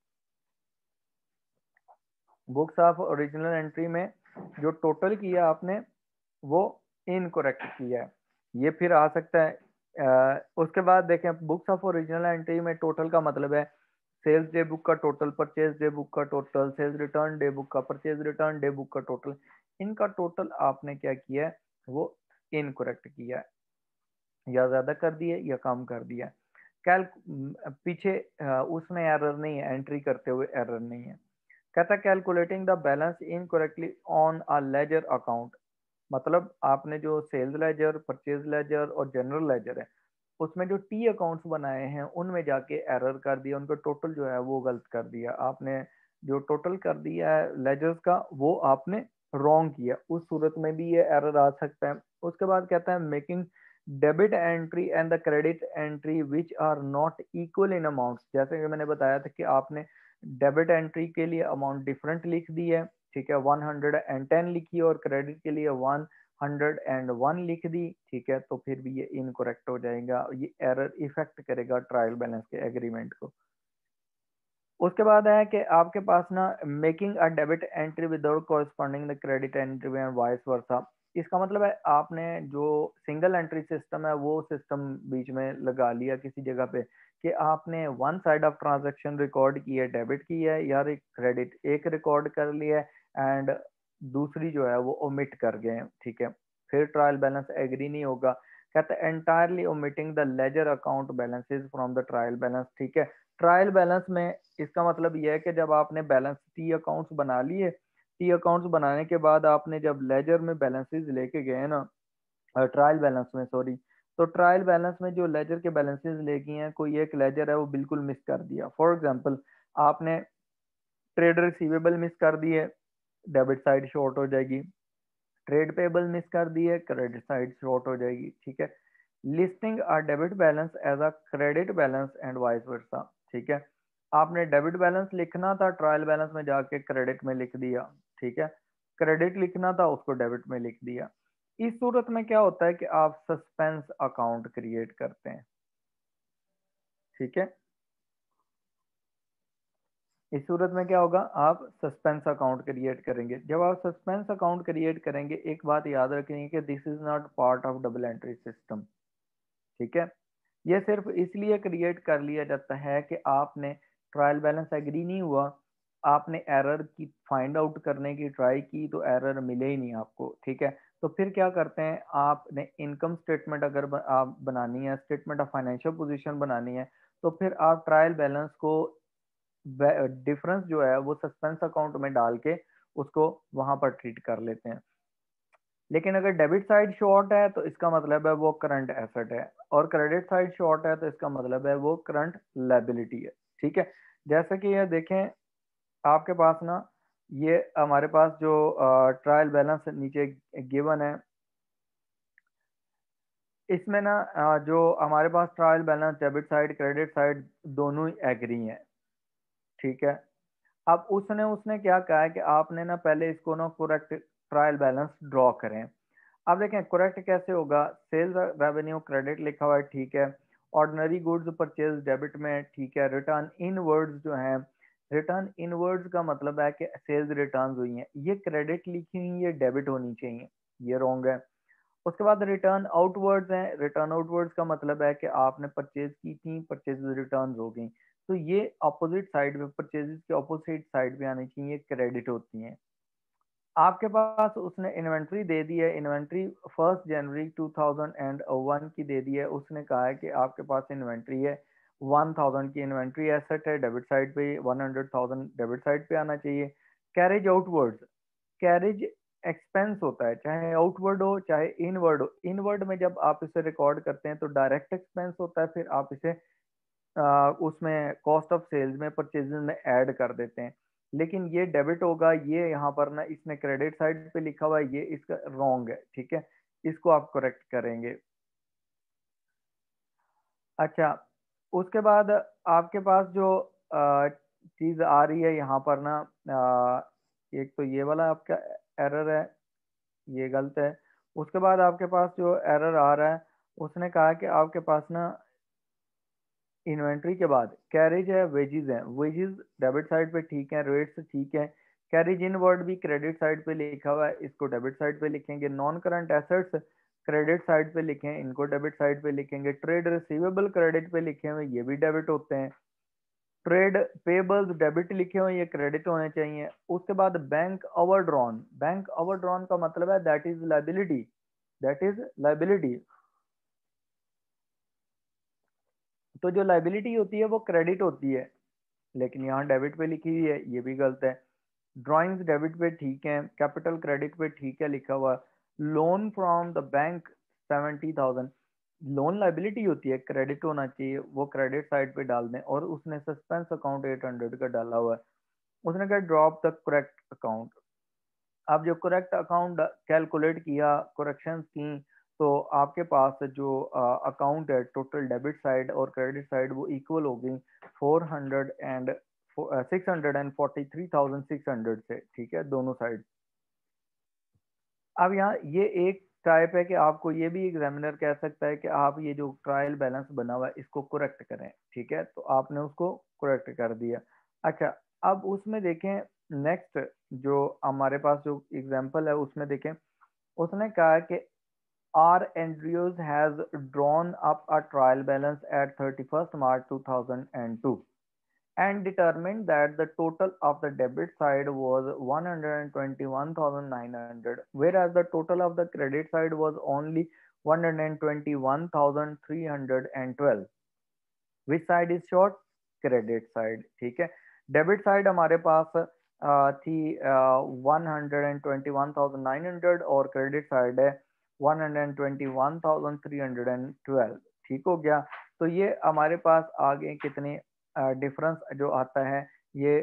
Speaker 1: बुक्स ऑफ ओरिजिनल एंट्री में जो टोटल किया आपने वो इनकोरेक्ट किया है, ये फिर आ सकता है। उसके बाद देखें बुक्स ऑफ ओरिजिनल एंट्री में टोटल का मतलब है सेल्स डे बुक का टोटल, परचेज डे बुक का total, sales return day book का, परचेज रिटर्न डे बुक का टोटल, इनका टोटल आपने क्या किया है वो इनकोरेक्ट किया है, या ज्यादा कर दिया या कम कर दिया। कैल पीछे उसमें एरर नहीं है, एंट्री करते हुए एरर नहीं है। कहता calculating the balance incorrectly on a ledger account, मतलब आपने जो सेल्स लेजर, परचेज लेजर और जनरल लेजर है उसमें जो टी अकाउंट्स बनाए हैं उनमें जाके एरर कर दिया, उनका टोटल जो है वो गलत कर दिया आपने। जो टोटल कर दिया है लेजर्स का वो आपने रॉन्ग किया, उस सूरत में भी ये एरर आ सकता है। उसके बाद कहता है making debit entry and the credit entry which are not equal in amount, जैसे कि मैंने बताया था कि आपने डेबिट एंट्री के लिए अमाउंट डिफरेंट लिख दी है, ठीक है, 110 लिखी और क्रेडिट के लिए 101 लिख दी, ठीक है, तो फिर भी ये इनकरेक्ट हो जाएगा, ये एरर इफेक्ट करेगा ट्रायल बैलेंस के एग्रीमेंट को। उसके बाद है कि आपके पास ना making a debit entry without corresponding the credit entry and vice versa, इसका मतलब है आपने जो सिंगल एंट्री सिस्टम है वो सिस्टम बीच में लगा लिया किसी जगह पे कि आपने one side of transaction record की है, डेबिट की है, या क्रेडिट एक रिकॉर्ड कर लिया है एंड दूसरी जो है वो ओमिट कर गए हैं, ठीक है, फिर ट्रायल बैलेंस एग्री नहीं होगा। कहते हैं entirely omitting the ledger account balances from the trial balance, ठीक है। ट्रायल बैलेंस में इसका मतलब यह है कि जब आपने बैलेंस टी अकाउंट्स बना लिए, टी अकाउंट्स बनाने के बाद आपने जब लेजर में बैलेंसेस लेके गए ना, ट्रायल बैलेंस में सॉरी, तो ट्रायल बैलेंस में जो लेजर के बैलेंसेस लेके हैं कोई एक लेजर है वो बिल्कुल मिस कर दिया, फॉर एग्जांपल आपने ट्रेड रिसीवेबल मिस कर दिए, डेबिट साइड शॉर्ट हो जाएगी, ट्रेड पेबल मिस कर दिए, क्रेडिट साइड शॉर्ट हो जाएगी, ठीक है। Listing a debit balance as a credit balance and vice versa, ठीक है, आपने डेबिट बैलेंस लिखना था ट्रायल बैलेंस में जाके क्रेडिट में लिख दिया, ठीक है, क्रेडिट लिखना था उसको डेबिट में लिख दिया। इस सूरत में क्या होता है कि आप सस्पेंस अकाउंट क्रिएट करते हैं, ठीक है। इस सूरत में क्या होगा, आप सस्पेंस अकाउंट क्रिएट करेंगे। जब आप सस्पेंस अकाउंट क्रिएट करेंगे एक बात याद रखेंगे कि this is not part of double entry system, ठीक है। ये सिर्फ इसलिए क्रिएट कर लिया जाता है कि आपने ट्रायल बैलेंस एग्री नहीं हुआ, आपने एरर की फाइंड आउट करने की ट्राई की तो एरर मिले ही नहीं आपको, ठीक है। तो फिर क्या करते हैं, आपने इनकम स्टेटमेंट अगर आप बनानी है, स्टेटमेंट ऑफ फाइनेंशियल पोजीशन बनानी है, तो फिर आप ट्रायल बैलेंस को डिफरेंस जो है वो सस्पेंस अकाउंट में डाल के उसको वहां पर ट्रीट कर लेते हैं। लेकिन अगर डेबिट साइड शॉर्ट है तो इसका मतलब है वो करंट एसेट है, और क्रेडिट साइड शॉर्ट है तो इसका मतलब है वो करंट लायबिलिटी है। ठीक है, जैसे कि ये देखें आपके पास ना, ये हमारे पास जो ट्रायल बैलेंस नीचे गिवन है, इसमें ना जो हमारे पास trial balance debit side credit side दोनों ही एग्री हैं। ठीक है, अब उसने उसने क्या कहा है कि आपने ना पहले इसको ना करेक्ट ट्रायल बैलेंस ड्रॉ करें। अब देखें करेक्ट कैसे होगा, सेल्स रेवेन्यू क्रेडिट लिखा हुआ है, ठीक है, ऑर्डिनरी गुड्स परचेज डेबिट में, ठीक है, रिटर्न इनवर्ड्स जो है, रिटर्न इनवर्ड्स का मतलब है कि सेल्स रिटर्न हुई हैं, ये क्रेडिट लिखी हुई, ये डेबिट होनी चाहिए, ये रॉन्ग है। उसके बाद रिटर्न आउटवर्ड्स हैं, रिटर्न आउटवर्ड्स का मतलब है कि आपने परचेज की थी, परचेज रिटर्न हो गई, तो ये अपोजिट साइड में, परचेजेस के अपोजिट साइड पे आनी चाहिए, क्रेडिट होती हैं। आपके पास उसने इन्वेंट्री दे दी है, इन्वेंट्री 1 जनवरी 2001 की दे दी है, उसने कहा है कि आपके पास इन्वेंट्री है 1000 की, इन्वेंट्री एसेट है, डेबिट साइड पे 100,000 डेबिट साइड पे आना चाहिए। कैरेज आउटवर्ड्स, कैरेज एक्सपेंस होता है, चाहे आउटवर्ड हो चाहे इनवर्ड हो। इनवर्ड में जब आप इसे रिकॉर्ड करते हैं तो डायरेक्ट एक्सपेंस होता है, फिर आप इसे उसमें कॉस्ट ऑफ सेल्स में परचेजेस में ऐड कर देते हैं। लेकिन ये डेबिट होगा, ये यहाँ पर ना इसने क्रेडिट साइड पे लिखा हुआ है, ये इसका रॉन्ग है। ठीक है, इसको आप करेक्ट करेंगे। अच्छा, उसके बाद आपके पास जो चीज आ रही है यहाँ पर ना, एक तो ये वाला आपका एरर है, ये गलत है। उसके बाद आपके पास जो एरर आ रहा है, उसने कहा कि आपके पास ना इन्वेंट्री के बाद कैरेज है, वेजेस है, वेजेस डेबिट साइड पे ठीक है, रेट्स ठीक है, कैरेज इनवर्ड भी क्रेडिट साइड पे लिखा हुआ है, इसको डेबिट साइड पे लिखेंगे। Non current assets credit side पे लिखे हैं, इनको डेबिट साइड पे लिखेंगे। ट्रेड रिसीवेबल क्रेडिट पे लिखे हुए, ये भी डेबिट होते हैं। ट्रेड पेबल्स डेबिट लिखे हुए, ये क्रेडिट होने चाहिए। उसके बाद बैंक ओवरड्रॉन, बैंक ओवरड्रॉन का मतलब है that is liability, that is liability. तो जो लाइबिलिटी होती है वो क्रेडिट होती है, लेकिन यहाँ डेबिट पे लिखी हुई है, ये भी गलत है। ड्राइंग्स डेबिट पे ठीक है, कैपिटल क्रेडिट पे ठीक है लिखा हुआ। Loan from the bank 70,000, loan liability होती है, क्रेडिट होना चाहिए, वो क्रेडिट साइड पे डाल दें। और उसने सस्पेंस अकाउंट 800 का डाला हुआ है, उसने कहा ड्रॉप द करेक्ट अकाउंट। अब जो करेक्ट अकाउंट कैलकुलेट किया, करेक्शंस की, तो आपके पास जो अकाउंट है टोटल डेबिट साइड और क्रेडिट साइड वो इक्वल हो गई 643,600 से। ठीक है, दोनों साइड। अब यहाँ ये एक टाइप है कि आपको ये भी एग्जामिनर कह सकता है कि आप ये जो ट्रायल बैलेंस बना हुआ है इसको करेक्ट करें। ठीक है, तो आपने उसको करेक्ट कर दिया। अच्छा, अब उसमें देखें नेक्स्ट जो हमारे पास जो एग्जांपल है उसमें देखें, उसने कहा कि R Andrews has drawn up a trial balance at 31st March 2002 and determined that the total of the debit side was 121,900, whereas the total of the credit side was only 121,312. Which side is short? Credit side। ठीक है, debit side हमारे पास थी 121,900 और credit side है 121,312। ठीक हो गया, तो ये हमारे पास आगे कितने डिफरेंस जो आता है, ये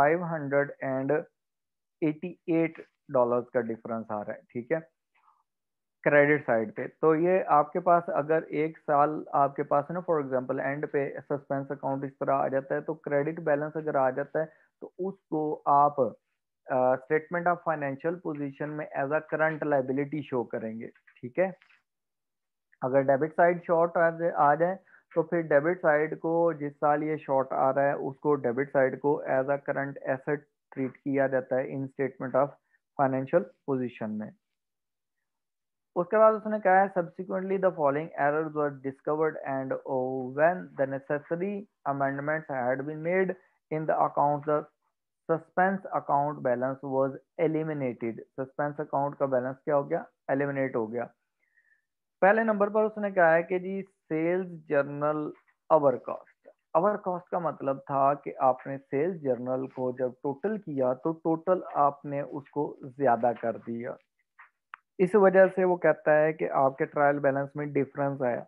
Speaker 1: $588 का डिफरेंस आ रहा है। ठीक है, क्रेडिट साइड पे। तो ये आपके पास अगर एक साल आपके पास है ना, फॉर एग्जांपल एंड पे सस्पेंस अकाउंट इस तरह आ जाता है, तो क्रेडिट बैलेंस अगर आ जाता है तो उसको आप स्टेटमेंट ऑफ फाइनेंशियल पोजीशन में as a current liability show करेंगे। ठीक है, अगर डेबिट साइड शॉर्ट आ जाए तो फिर डेबिट साइड को जिस साल ये शॉर्ट आ रहा है उसको डेबिट साइड को as a current asset treat किया जाता है in statement of financial position में। उसके बाद उसने कहा है subsequently the following errors were discovered and when the necessary amendments had been made in the account, the suspense account balance was eliminated. Suspense account का बैलेंस क्या हो गया? एलिमिनेट हो गया। पहले नंबर पर उसने कहा है कि G sales journal overcast, overcast का मतलब था कि आपने सेल्स जर्नल को जब टोटल किया तो टोटल आपने उसको ज्यादा कर दिया, इस वजह से वो कहता है कि आपके ट्रायल बैलेंस में डिफरेंस आया।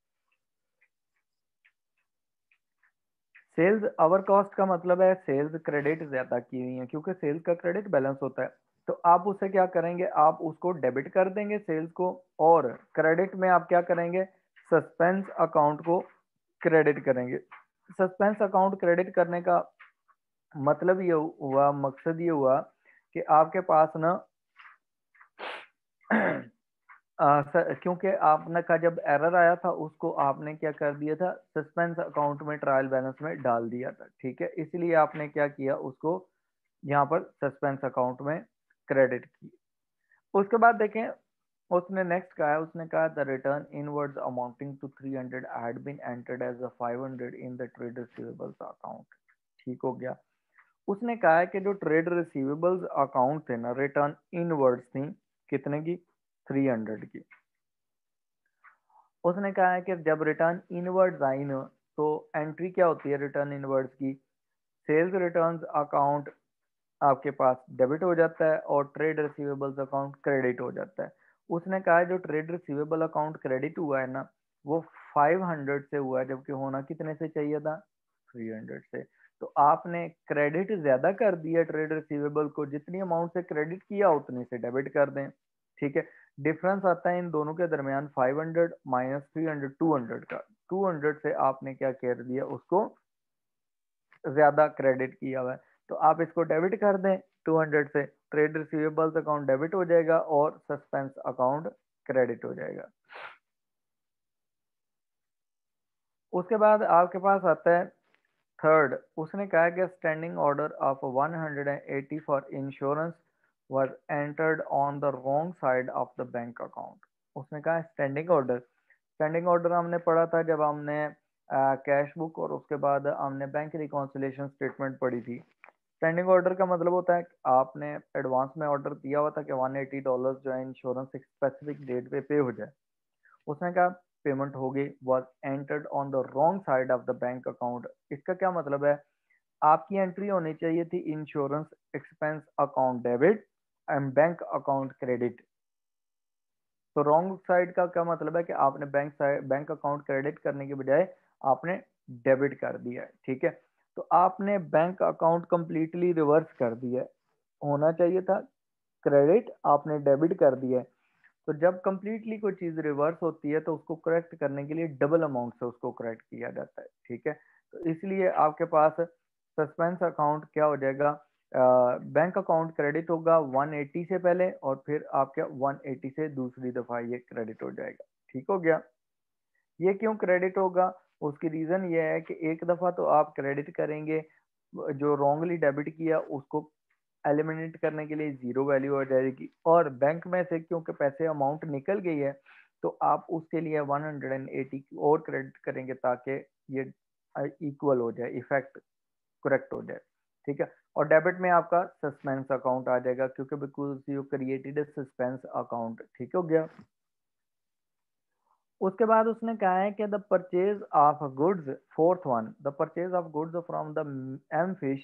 Speaker 1: सेल्स अवर कॉस्ट का मतलब है सेल्स क्रेडिट ज्यादा की हुई है, क्योंकि सेल्स का क्रेडिट बैलेंस होता है। तो आप उसे क्या करेंगे, आप उसको डेबिट कर देंगे सेल्स को, और क्रेडिट में आप क्या करेंगे, सस्पेंस अकाउंट को क्रेडिट करेंगे। सस्पेंस अकाउंट क्रेडिट करने का मतलब ये हुआ, मकसद ये हुआ कि आपके पास ना क्योंकि आपने का जब एरर आया था उसको आपने क्या कर दिया था, सस्पेंस अकाउंट में ट्रायल बैलेंस में डाल दिया था, ठीक है, इसलिए आपने क्या किया, उसको यहाँ पर सस्पेंस अकाउंट में क्रेडिट की। उसके बाद देखें, उसने नेक्स्ट कहा है, उसने कहा the return inwards amounting to 300 had been entered as a 500 in the trade receivables account. ठीक हो गया। उसने कहा है कि जो ट्रेड रिसीवेबल्स अकाउंट थे ना, रिटर्न इनवर्ड्स थी कितने की, 300 की। उसने कहा है कि जब रिटर्न इनवर्ड्स आई ना, तो एंट्री क्या होती है रिटर्न इनवर्ड्स की, सेल्स रिटर्न्स अकाउंट आपके पास डेबिट हो जाता है और ट्रेड रिसीवेबल्स अकाउंट क्रेडिट हो जाता है। उसने कहा है जो ट्रेड रिसीवेबल अकाउंट क्रेडिट हुआ है ना, वो 500 से हुआ है, जबकि होना कितने से चाहिए था, 300 से। तो आपने क्रेडिट ज्यादा कर दिया ट्रेड रिसीवेबल को, जितनी अमाउंट से क्रेडिट किया उतनी से डेबिट कर दें, ठीक है। डिफरेंस आता है इन दोनों के दरमियान 500 माइनस 300, 200 का। 200 से आपने क्या कर दिया, उसको ज्यादा क्रेडिट किया हुआ है, तो आप इसको डेबिट कर दें 200 से, ट्रेड रिसीवेबल्स अकाउंट डेबिट हो जाएगा और सस्पेंस अकाउंट क्रेडिट हो जाएगा। उसके बाद आपके पास आता है थर्ड। उसने कहा कि standing order of 180 for insurance was entered on the wrong side of the bank account. उसने कहा स्टैंडिंग ऑर्डर, स्टैंडिंग ऑर्डर हमने पढ़ा था जब हमने कैश बुक और उसके बाद हमने बैंक रिकॉन्सिलेशन स्टेटमेंट पढ़ी थी। स्टैंडिंग ऑर्डर का मतलब होता है कि आपने एडवांस में ऑर्डर दिया हुआ था कि $180 जो है इंश्योरेंस एक स्पेसिफिक डेट पे हो जाए। उसने कहा पेमेंट हो गई, was entered on the wrong side of the bank account. इसका क्या मतलब है, आपकी एंट्री होनी चाहिए थी insurance expense account debit and bank account credit. तो रॉन्ग साइड का क्या मतलब है कि आपने बैंक अकाउंट क्रेडिट करने के बजाय आपने डेबिट कर दिया है, ठीक है। तो आपने बैंक अकाउंट कंप्लीटली रिवर्स कर दिया है, होना चाहिए था क्रेडिट, आपने डेबिट कर दिया है। तो जब कंप्लीटली कोई चीज रिवर्स होती है तो उसको करेक्ट करने के लिए डबल अमाउंट से उसको करेक्ट किया जाता है, ठीक है। तो इसलिए आपके पास सस्पेंस अकाउंट क्या हो जाएगा, बैंक अकाउंट क्रेडिट होगा 180 से पहले, और फिर आपका 180 से दूसरी दफा ये क्रेडिट हो जाएगा। ठीक हो गया। ये क्यों क्रेडिट होगा, उसकी रीजन ये है कि एक दफा तो आप क्रेडिट करेंगे, जो रॉन्गली डेबिट किया उसको एलिमिनेट करने के लिए जीरो वैल्यू हो जाएगी, और बैंक में से क्योंकि पैसे अमाउंट निकल गई है तो आप उसके लिए 180 और क्रेडिट करेंगे ताकि ये इक्वल हो जाए, इफेक्ट करेक्ट हो जाए, ठीक है। और डेबिट में आपका सस्पेंस अकाउंट आ जाएगा क्योंकि because you created suspense account, ठीक हो गया। उसके बाद उसने कहा है कि the purchase of goods, fourth one, the purchase of goods from the M Fish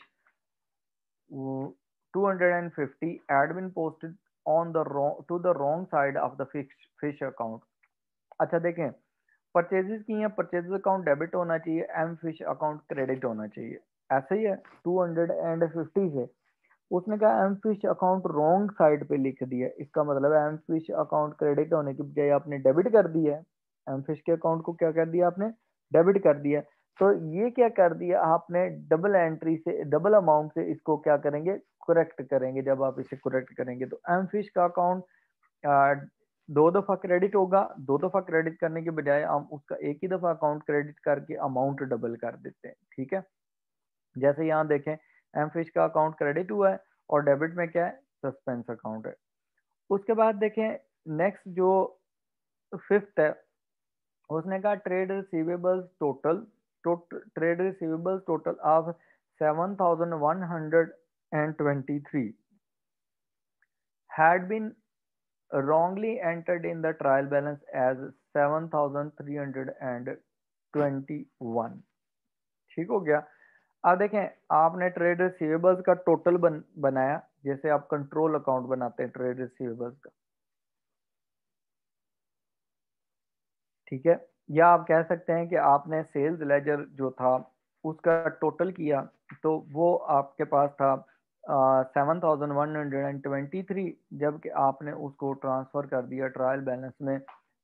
Speaker 1: 250 had been posted on the wrong to the wrong side of the fish account। अच्छा देखें, परचेजेस की है, परचेज अकाउंट डेबिट होना चाहिए, M Fish account credit होना चाहिए, ऐसे ही है। 250 से उसने कहा M Fish account wrong side पे लिख दिया, इसका मतलब है एम फिश अकाउंट क्रेडिट होने की बजाय आपने डेबिट कर दिया है। एम फिश के अकाउंट को क्या कर दिया आपने, डेबिट कर दिया। तो ये क्या कर दिया आपने, डबल एंट्री से, डबल अमाउंट से इसको क्या करेंगे, करेक्ट करेंगे। जब आप इसे करेक्ट करेंगे तो एम फिश का अकाउंट दो दफा क्रेडिट होगा, दो दफा क्रेडिट करने के बजाय हम उसका एक ही दफा अकाउंट क्रेडिट करके अमाउंट डबल कर देते हैं, ठीक है। जैसे यहाँ देखें, एम फिश का अकाउंट क्रेडिट हुआ है और डेबिट में क्या है, सस्पेंस अकाउंट है। उसके बाद देखें नेक्स्ट जो फिफ्थ है, उसने कहा trade receivables total, trade receivables total of 7123 had been wrongly entered in the trial balance as 7321। ठीक हो गया। अब देखें, आपने ट्रेड रिसीवेबल्स का टोटल बनाया, जैसे आप कंट्रोल अकाउंट बनाते हैं ट्रेड रिसीवेबल्स का, ठीक है। या आप कह सकते हैं कि आपने सेल्स लेजर जो था उसका टोटल किया, तो वो आपके पास था 7,123, जबकि आपने उसको ट्रांसफर कर दिया ट्रायल बैलेंस में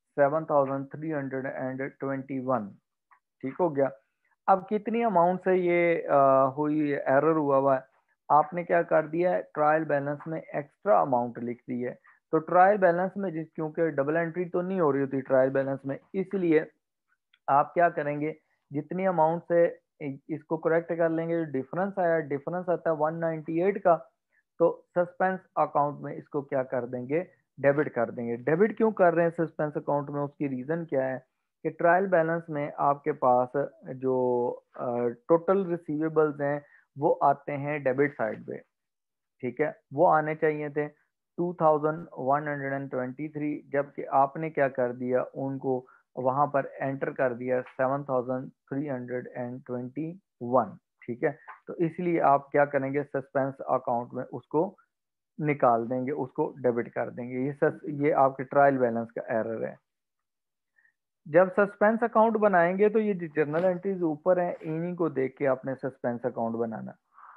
Speaker 1: 7,321। ठीक हो गया। अब कितनी अमाउंट से ये हुई एरर हुआ है, आपने क्या कर दिया है, ट्रायल बैलेंस में एक्स्ट्रा अमाउंट लिख दी है। तो ट्रायल बैलेंस में जिस क्योंकि डबल एंट्री तो नहीं हो रही होती ट्रायल बैलेंस में, इसलिए आप क्या करेंगे, जितनी अमाउंट से इसको करेक्ट कर लेंगे, जो डिफरेंस आया, डिफरेंस आता है 198 का, तो सस्पेंस अकाउंट में इसको क्या कर देंगे, डेबिट कर देंगे। डेबिट क्यों कर रहे हैं सस्पेंस अकाउंट में, उसकी रीजन क्या है कि ट्रायल बैलेंस में आपके पास जो टोटल रिसीवेबल्स हैं वो आते हैं डेबिट साइड पे, ठीक है, वो आने चाहिए थे 2123, जबकि आपने क्या कर दिया, उनको वहां पर एंटर कर दिया 7321। ठीक है, तो इसलिए आप क्या करेंगे, सस्पेंस अकाउंट में उसको निकाल देंगे, उसको डेबिट कर देंगे। ये आपके ट्रायल बैलेंस का एरर है। जब सस्पेंस अकाउंट बनाएंगे तो ये जर्नल एंट्रीज ऊपर है, इन्हीं को देख के आपने सस्पेंस अकाउंट बनाना।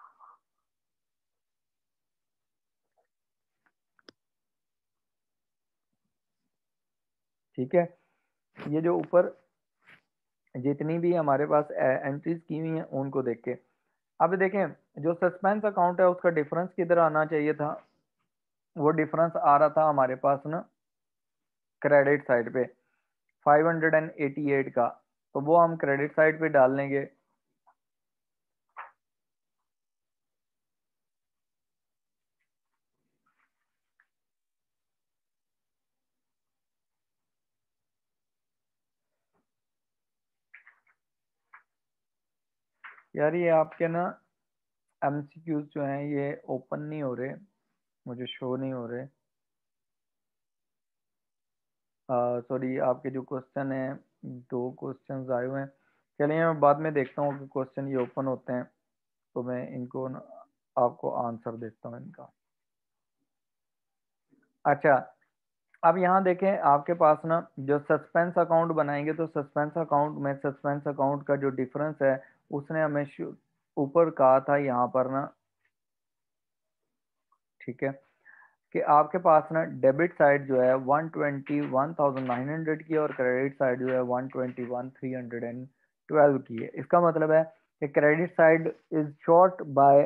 Speaker 1: ठीक है, ये जो ऊपर जितनी भी हमारे पास एंट्रीज की हुई हैं उनको देख के, अब देखें, जो सस्पेंस अकाउंट है उसका डिफरेंस किधर आना चाहिए था, वो डिफरेंस आ रहा था हमारे पास ना क्रेडिट साइड पे 588 का, तो वो हम क्रेडिट साइड पे डाल लेंगे। यार ये आपके ना एमसीक्यूज जो हैं ये ओपन नहीं हो रहे, मुझे शो नहीं हो रहे। सॉरी, आपके जो क्वेश्चन है, दो क्वेश्चंस आए हुए हैं। चलिए मैं बाद में देखता हूँ कि क्वेश्चन ये ओपन होते हैं, तो मैं इनको ना आपको आंसर देता हूँ इनका। अच्छा, अब यहाँ देखें, आपके पास ना जो सस्पेंस अकाउंट बनाएंगे, तो सस्पेंस अकाउंट में सस्पेंस अकाउंट का जो डिफरेंस है उसने हमें ऊपर कहा था यहाँ पर ना, ठीक है, कि आपके पास ना डेबिट साइड जो है 121,900 की, और क्रेडिट साइड जो है 121,312 की है। इसका मतलब है कि credit side is short by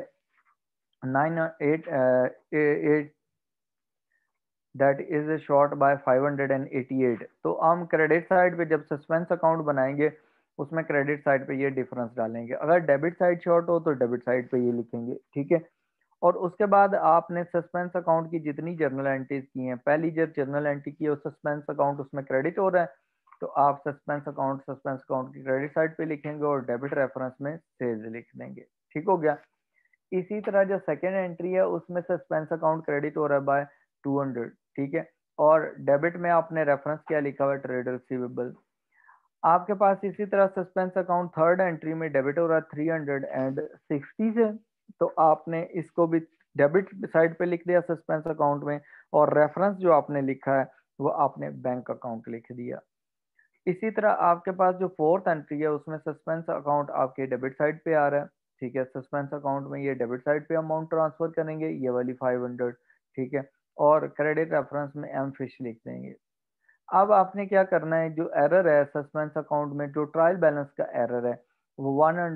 Speaker 1: 988, that is short by 588। तो हम क्रेडिट साइड पे जब सस्पेंस अकाउंट बनाएंगे उसमें क्रेडिट साइड पे ये डिफरेंस डालेंगे, अगर डेबिट साइड शॉर्ट हो तो डेबिट साइड पे ये लिखेंगे। ठीक है, और उसके बाद आपने सस्पेंस अकाउंट की जितनी जर्नल एंट्रीज की हैं, पहली जब जर्नल एंट्री की और सस्पेंस अकाउंट उसमें क्रेडिट हो रहा है, तो आप सस्पेंस अकाउंट की क्रेडिट साइड पे लिखेंगे और डेबिट रेफरेंस में सेल्स लिख देंगे। ठीक हो गया। इसी तरह जो सेकेंड एंट्री है उसमें सस्पेंस अकाउंट क्रेडिट हो रहा है बाय 200, ठीक है, और डेबिट में आपने रेफरेंस क्या लिखा हुआ है, ट्रेड रिसीवेबल। आपके पास इसी तरह सस्पेंस अकाउंट थर्ड एंट्री में डेबिट हो रहा है 360 से, तो आपने इसको भी डेबिट साइड पे लिख दिया सस्पेंस अकाउंट में, और रेफरेंस जो आपने लिखा है वो आपने बैंक अकाउंट लिख दिया। इसी तरह आपके पास जो फोर्थ एंट्री है उसमें सस्पेंस अकाउंट आपके डेबिट साइड पे आ रहा है, ठीक है, सस्पेंस अकाउंट में ये डेबिट साइड पे अमाउंट ट्रांसफर करेंगे, ये वाली 500, ठीक है, और क्रेडिट रेफरेंस में एम फिश लिख देंगे। अब आपने क्या करना है, जो एरर है सस्पेंस अकाउंट में, जो ट्रायल बैलेंस का एरर है वो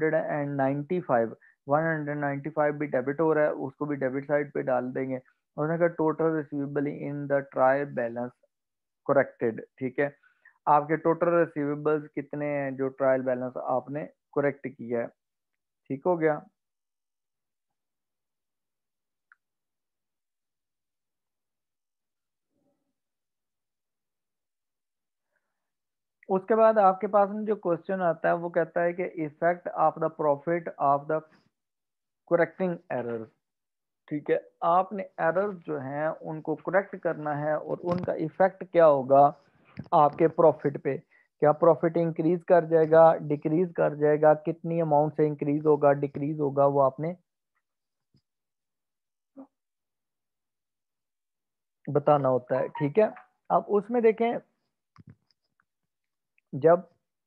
Speaker 1: 195 भी डेबिट हो रहा है, उसको भी डेबिट साइड पे डाल देंगे। उसने कहा total receivable in the trial balance corrected, ठीक है, आपके टोटल रिसीवेबल्स कितने हैं जो ट्रायल बैलेंस आपने करेक्ट किया है। ठीक हो गया। उसके बाद आपके पास में जो क्वेश्चन आता है वो कहता है कि effect of the profit of the correcting error. ठीक है, आपने एरर जो हैं उनको करेक्ट करना है और उनका इफेक्ट क्या होगा आपके प्रॉफिट पे। क्या प्रॉफिट इंक्रीज कर जाएगा, डिक्रीज कर जाएगा, कितनी अमाउंट से इंक्रीज होगा, डिक्रीज होगा, वो आपने बताना होता है। ठीक है, अब उसमें देखें, जब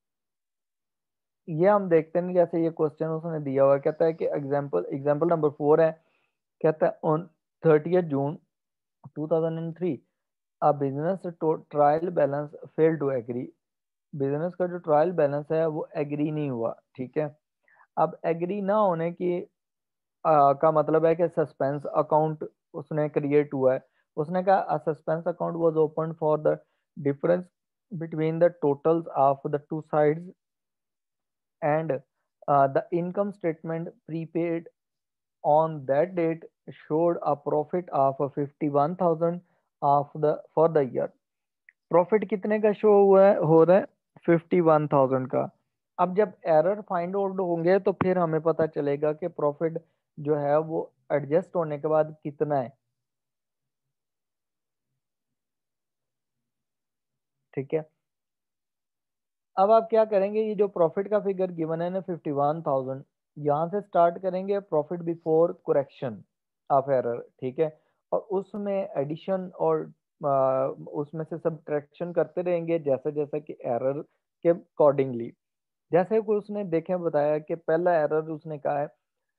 Speaker 1: ये हम देखते हैं, जैसे ये क्वेश्चन उसने दिया हुआ है, कहता है कि एग्जाम्पल एग्जाम्पल नंबर 4 है, कहता है on 30 June 2003 a business trial balance fail to agree. Business का जो ट्रायल बैलेंस है वो एग्री नहीं हुआ। ठीक है, अब एग्री ना होने की का मतलब है कि सस्पेंस अकाउंट उसने क्रिएट हुआ है। उसने कहा suspense account was open for the difference between the totals of the two sides and the income statement prepaid on that date showed a profit of 51,000 of the for the year। Profit कितने का show हुआ है, हो रहा है 51,000 का। अब जब एरर फाइंड आउट होंगे तो फिर हमें पता चलेगा कि प्रॉफिट जो है वो एडजस्ट होने के बाद कितना है। ठीक है, अब आप क्या करेंगे, ये जो प्रॉफिट का फिगर गिवन है ना 51,000, यहाँ से स्टार्ट करेंगे profit before correction of error. ठीक है, और उसमें एडिशन और उसमें से सब्ट्रैक्शन करते रहेंगे जैसे जैसे कि एरर के अकॉर्डिंगली। जैसे कि उसने देखें बताया कि पहला एरर उसने कहा है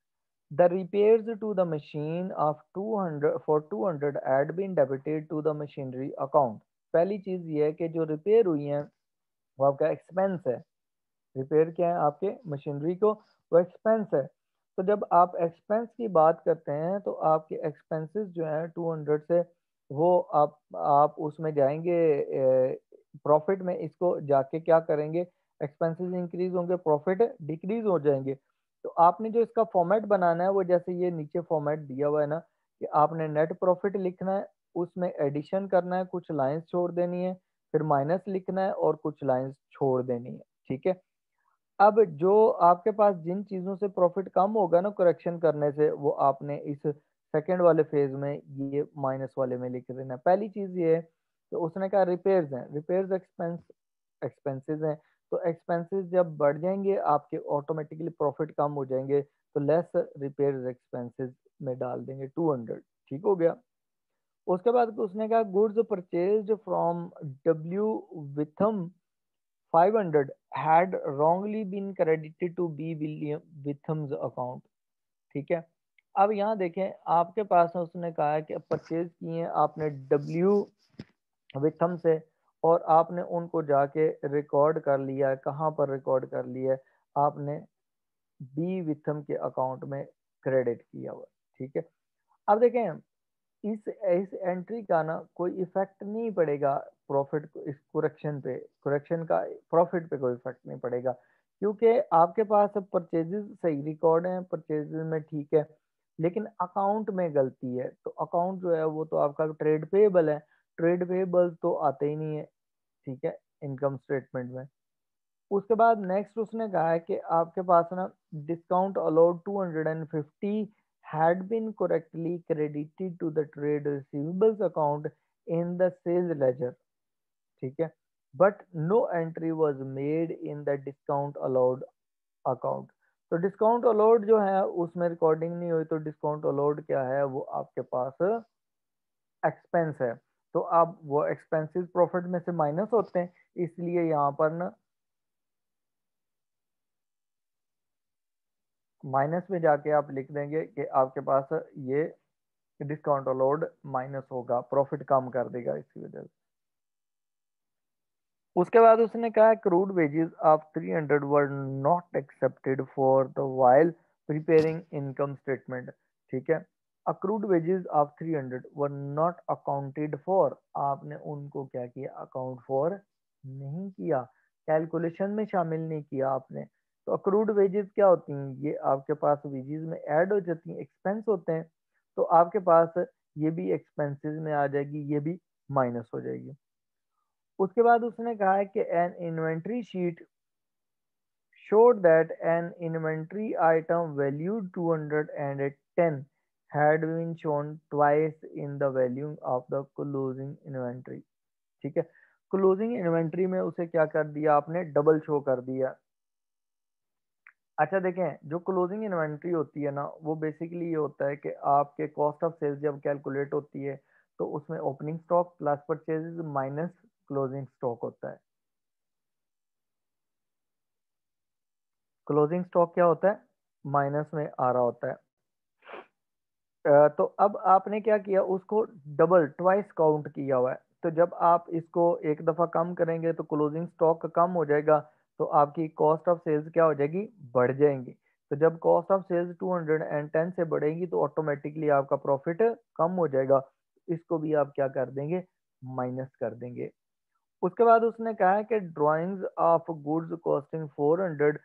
Speaker 1: the repairs to the machine of 200 for 200 had been debited to the machinery account। पहली चीज ये है कि जो रिपेयर हुई है वो आपका एक्सपेंस है। रिपेयर क्या है, आपके मशीनरी को, वो एक्सपेंस है। तो जब आप एक्सपेंस की बात करते हैं तो आपके एक्सपेंसेस जो है 200 से, वो आप उसमें जाएंगे प्रॉफिट में, इसको जाके क्या करेंगे, एक्सपेंसेस इंक्रीज होंगे, प्रॉफिट डिक्रीज हो जाएंगे। तो आपने जो इसका फॉर्मेट बनाना है वो जैसे ये नीचे फॉर्मेट दिया हुआ है ना, कि आपने नेट प्रॉफिट लिखना है, उसमें एडिशन करना है, कुछ लाइंस छोड़ देनी है, फिर माइनस लिखना है और कुछ लाइंस छोड़ देनी है। ठीक है, अब जो आपके पास जिन चीजों से प्रॉफिट कम होगा ना करेक्शन करने से, वो आपने इस सेकंड वाले फेज में ये माइनस वाले में लिख देना है। पहली चीज ये है, तो उसने कहा रिपेयर्स हैं, रिपेयर्स एक्सपेंसेस हैं। तो एक्सपेंसेस जब बढ़ जाएंगे आपके ऑटोमेटिकली प्रॉफिट कम हो जाएंगे, तो लेस रिपेयर्स एक्सपेंसेस में डाल देंगे 200। ठीक हो गया। उसके बाद उसने कहा goods purchased from W Witham 500 had wrongly been credited to B William Witham's account। ठीक है, अब यहाँ देखें, आपके पास है, उसने कहा है कि परचेज किए हैं आपने डब्ल्यू विथम से, और आपने उनको जाके रिकॉर्ड कर लिया है। कहाँ पर रिकॉर्ड कर लिया है, आपने बी विथम के अकाउंट में क्रेडिट किया हुआ। ठीक है, अब देखें, इस एंट्री का ना कोई इफेक्ट नहीं पड़ेगा प्रॉफिट को, इस करेक्शन पे, करेक्शन का प्रॉफिट पे कोई इफेक्ट नहीं पड़ेगा, क्योंकि आपके पास परचेजेस सही रिकॉर्ड है, परचेजेस में ठीक है, लेकिन अकाउंट में गलती है। तो अकाउंट जो है वो तो आपका ट्रेड पेएबल है, ट्रेड पेएबल तो आते ही नहीं है। ठीक है, इनकम स्टेटमेंट में। उसके बाद नेक्स्ट उसने कहा है कि आपके पास ना discount allowed 250 had been correctly credited to the trade receivables account in the sales ledger। ठीक है, but no entry was made in the discount allowed account। तो डिस्काउंट अलाउड जो है उसमें रिकॉर्डिंग नहीं हुई, तो डिस्काउंट अलाउड क्या है, वो आपके पास एक्सपेंस है। तो अब वो एक्सपेंसेस प्रॉफिट में से माइनस होते हैं, इसलिए यहाँ पर ना माइनस में जाके आप लिख देंगे कि आपके पास ये डिस्काउंट अलाउड माइनस होगा, प्रॉफिट कम कर देगा इसकी वजह से। उसके बाद उसने कहा accrued wages of 300 were not accepted for the while preparing income statement. ठीक है, accrued wages of 300 were not accounted for, आपने उनको क्या किया, अकाउंट फॉर नहीं किया, कैलकुलेशन में शामिल नहीं किया आपने। तो अक्रूड वेजेस क्या होती हैं, ये आपके पास वेजेस में ऐड हो जाती हैं, एक्सपेंस होते हैं, तो आपके पास ये भी एक्सपेंसेस में आ जाएगी, ये भी माइनस हो जाएगी। उसके बाद उसने कहा है कि an inventory sheet showed that an inventory item valued 210 had been shown twice in the value of the closing inventory। ठीक है, क्लोजिंग इन्वेंट्री में उसे क्या कर दिया आपने, डबल शो कर दिया। अच्छा देखें, जो क्लोजिंग इन्वेंट्री होती है ना, वो बेसिकली ये होता है कि आपके कॉस्ट ऑफ सेल्स जब कैलकुलेट होती है तो उसमें opening stock plus purchases minus closing stock होता है। क्लोजिंग स्टॉक क्या होता है, माइनस में आ रहा होता है। तो अब आपने क्या किया, उसको डबल ट्वाइस काउंट किया हुआ है। तो जब आप इसको एक दफा कम करेंगे तो क्लोजिंग स्टॉक कम हो जाएगा, तो आपकी कॉस्ट ऑफ सेल्स क्या हो जाएगी, बढ़ जाएंगी। तो जब कॉस्ट ऑफ सेल्स 210 से बढ़ेगी तो ऑटोमेटिकली आपका प्रॉफिट कम हो जाएगा। इसको भी आप क्या कर देंगे, माइनस कर देंगे। उसके बाद उसने कहा है कि drawings of goods costing 400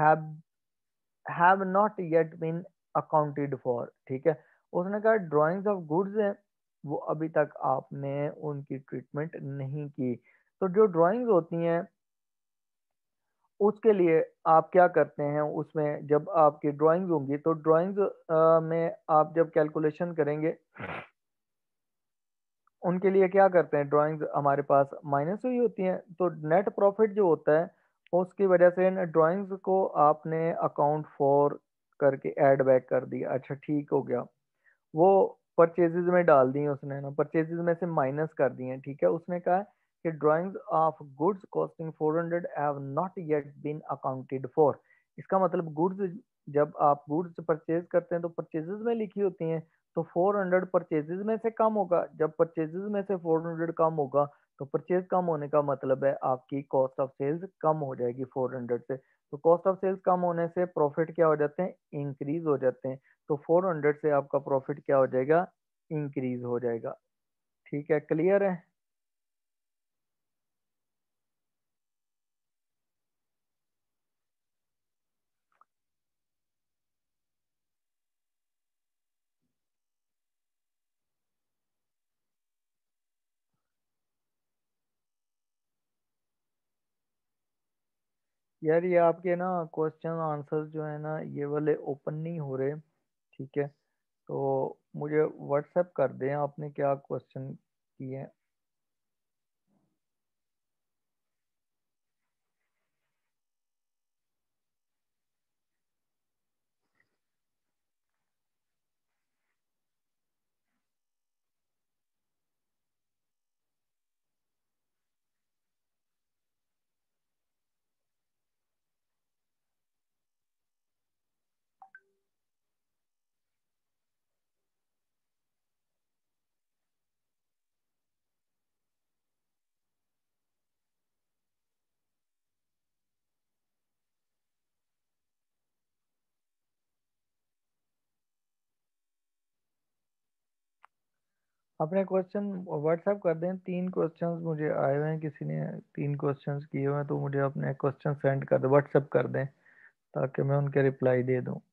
Speaker 1: have not yet been accounted for. ठीक है, उसने कहा ड्राइंग्स ऑफ गुड्स हैं वो अभी तक आपने उनकी ट्रीटमेंट नहीं की। तो जो ड्राइंग्स होती हैं उसके लिए आप क्या करते हैं, उसमें जब आपकी ड्राइंग्स होंगी तो ड्राइंग्स में आप जब कैलकुलेशन करेंगे उनके लिए क्या करते हैं, ड्राइंग्स हमारे पास माइनस हुई होती हैं। तो नेट प्रॉफिट जो होता है उसकी वजह से ड्राइंग्स को आपने अकाउंट फॉर करके ऐड बैक कर दिया। अच्छा ठीक हो गया, वो परचेजेस में डाल दी उसने ना, परचेजेस में से माइनस कर दिए हैं। ठीक है, उसने कहा कि drawings of goods costing 400 have not yet been accounted for. इसका मतलब गुड्स, जब आप गुड्स परचेज करते हैं तो परचेजेस में लिखी होती हैं, तो 400 परचेजेस में से कम होगा। जब परचेजेस में से 400 कम होगा तो परचेज कम होने का मतलब है आपकी कॉस्ट ऑफ सेल्स कम हो जाएगी 400 से। तो कॉस्ट ऑफ सेल्स कम होने से प्रॉफिट क्या हो जाते हैं, इंक्रीज हो जाते हैं। तो 400 से आपका प्रॉफिट क्या हो जाएगा, इंक्रीज हो जाएगा। ठीक है, क्लियर है। यार ये आपके ना क्वेश्चन आंसर जो है ना ये वाले ओपन नहीं हो रहे। ठीक है, तो मुझे व्हाट्सएप कर दें आपने क्या क्वेश्चन किए। अपने क्वेश्चन व्हाट्सएप कर दें, 3 क्वेश्चंस मुझे आए हुए हैं, किसी ने 3 क्वेश्चंस किए हुए हैं, तो मुझे अपने क्वेश्चन सेंड कर दें, व्हाट्सएप कर दें ताकि मैं उनके रिप्लाई दे दूं।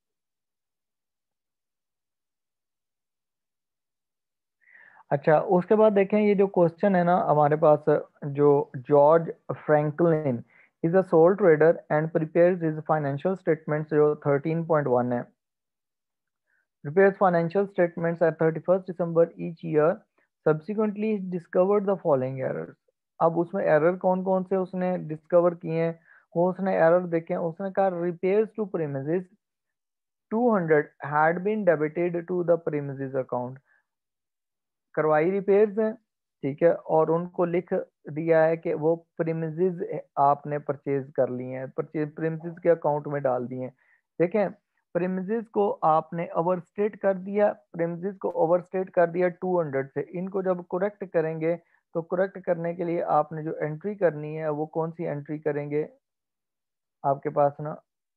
Speaker 1: अच्छा, उसके बाद देखें ये जो क्वेश्चन है ना हमारे पास, जो George Franklin is a sole trader and prepares his financial statements, जो 13.1 है, prepares financial statements at 31st December each year, subsequently discovered the following errors। अब उसमें एरर कौन कौन से उसने डिस्कवर किए हैं, वो उसने एरर देखे हैं। उसने कहा repairs to premises 200 had been debited to the premises account। करवाई रिपेयर्स हैं, ठीक है, और उनको लिख दिया है कि वो प्रीमिसेस आपने परचेज कर लिए हैं, परचेज प्रीमिसेस के अकाउंट में डाल दिए हैं। देखें, प्रीमिसेस को आपने ओवरस्टेट कर दिया, प्रीमिसेस को ओवरस्टेट कर दिया 200 से। इनको जब करेक्ट करेंगे तो करेक्ट करने के लिए आपने जो एंट्री करनी है वो कौन सी एंट्री करेंगे, आपके पास ना,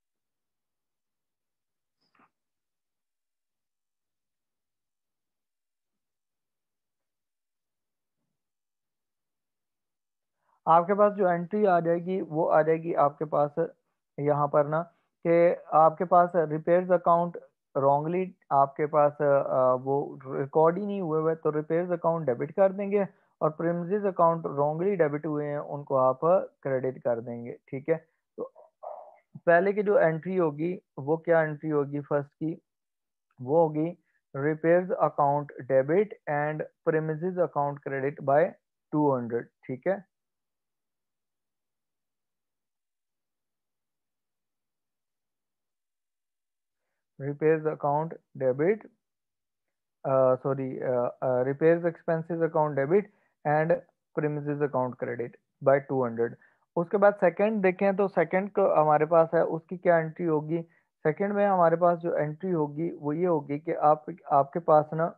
Speaker 1: आपके पास जो एंट्री आ जाएगी वो आ जाएगी आपके पास यहाँ पर ना, कि आपके पास रिपेयर्स अकाउंट रॉन्गली आपके पास वो रिकॉर्ड ही नहीं हुए हुए, तो रिपेयर्स अकाउंट डेबिट कर देंगे, और प्रीमिसेस अकाउंट रॉन्गली डेबिट हुए हैं उनको आप क्रेडिट कर देंगे। ठीक है, तो पहले की जो एंट्री होगी वो क्या एंट्री होगी, फर्स्ट की वो होगी repairs account debit and premises account credit by 200। ठीक है, repairs account debit, sorry, repairs expenses account debit and premises account credit by 200। उसके बाद सेकंड देखें तो सेकंड को हमारे पास है, उसकी क्या एंट्री होगी? सेकंड में हमारे पास जो एंट्री होगी वो ये होगी कि आपके पास ना,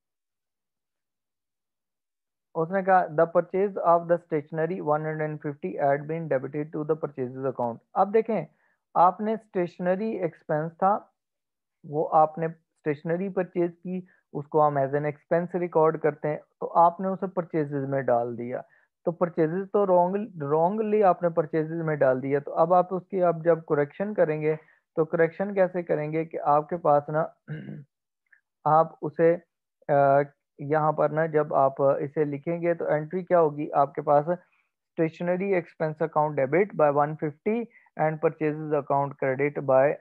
Speaker 1: उसने कहा the purchase of the stationery 150 had been debited to the purchases account. अब देखें, आपने स्टेशनरी एक्सपेंस था, वो आपने स्टेशनरी परचेज की, उसको हम एज एन एक्सपेंस रिकॉर्ड करते हैं, तो आपने उसे परचेजेस में डाल दिया। तो परचेजेस तो रॉन्गली आपने परचेजेस में डाल दिया। तो अब आप उसकी, अब जब करेक्शन करेंगे तो करेक्शन कैसे करेंगे कि आपके पास ना आप उसे यहाँ पर ना जब आप इसे लिखेंगे तो एंट्री क्या होगी आपके पास? Stationery expense account debit by 150 and purchases account credit by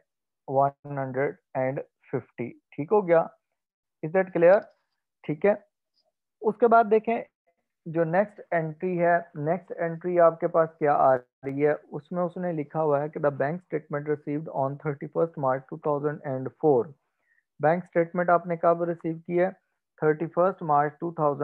Speaker 1: 150। ठीक हो गया? Is that clear? ठीक है। उसके बाद देखें जो नेक्स्ट एंट्री है, नेक्स्ट एंट्री आपके पास क्या आ रही है? उसमें उसने लिखा हुआ है कि the bank statement received on 31 March 2004। Bank statement आपने कब रिसीव किया है? 31 मार्च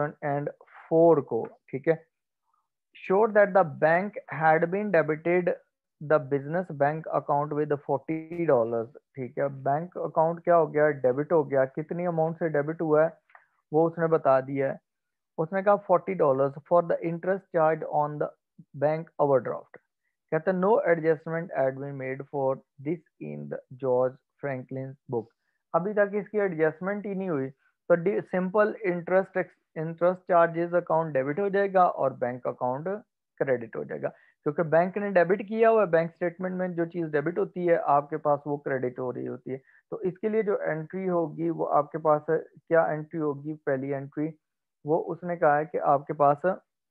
Speaker 1: 2004 को। ठीक है। showed that the bank had been debited the business bank account with $40। ठीक है, बैंक अकाउंट क्या हो गया? डेबिट हो गया। कितनी अमाउंट से डेबिट हुआ है वो उसने बता दिया है। उसने कहा $40 for the interest charge on the bank overdraft. कहता है no adjustment had be made for this in the George Franklin book. अभी तक इसकी एडजस्टमेंट ही नहीं हुई। तो simple interest charges account debit हो जाएगा और बैंक अकाउंट क्रेडिट हो जाएगा, क्योंकि बैंक ने डेबिट किया हुआ है। बैंक स्टेटमेंट में जो चीज़ डेबिट होती है आपके पास वो क्रेडिट हो रही होती है। तो इसके लिए जो एंट्री होगी वो आपके पास क्या एंट्री होगी? पहली एंट्री वो उसने कहा है कि आपके पास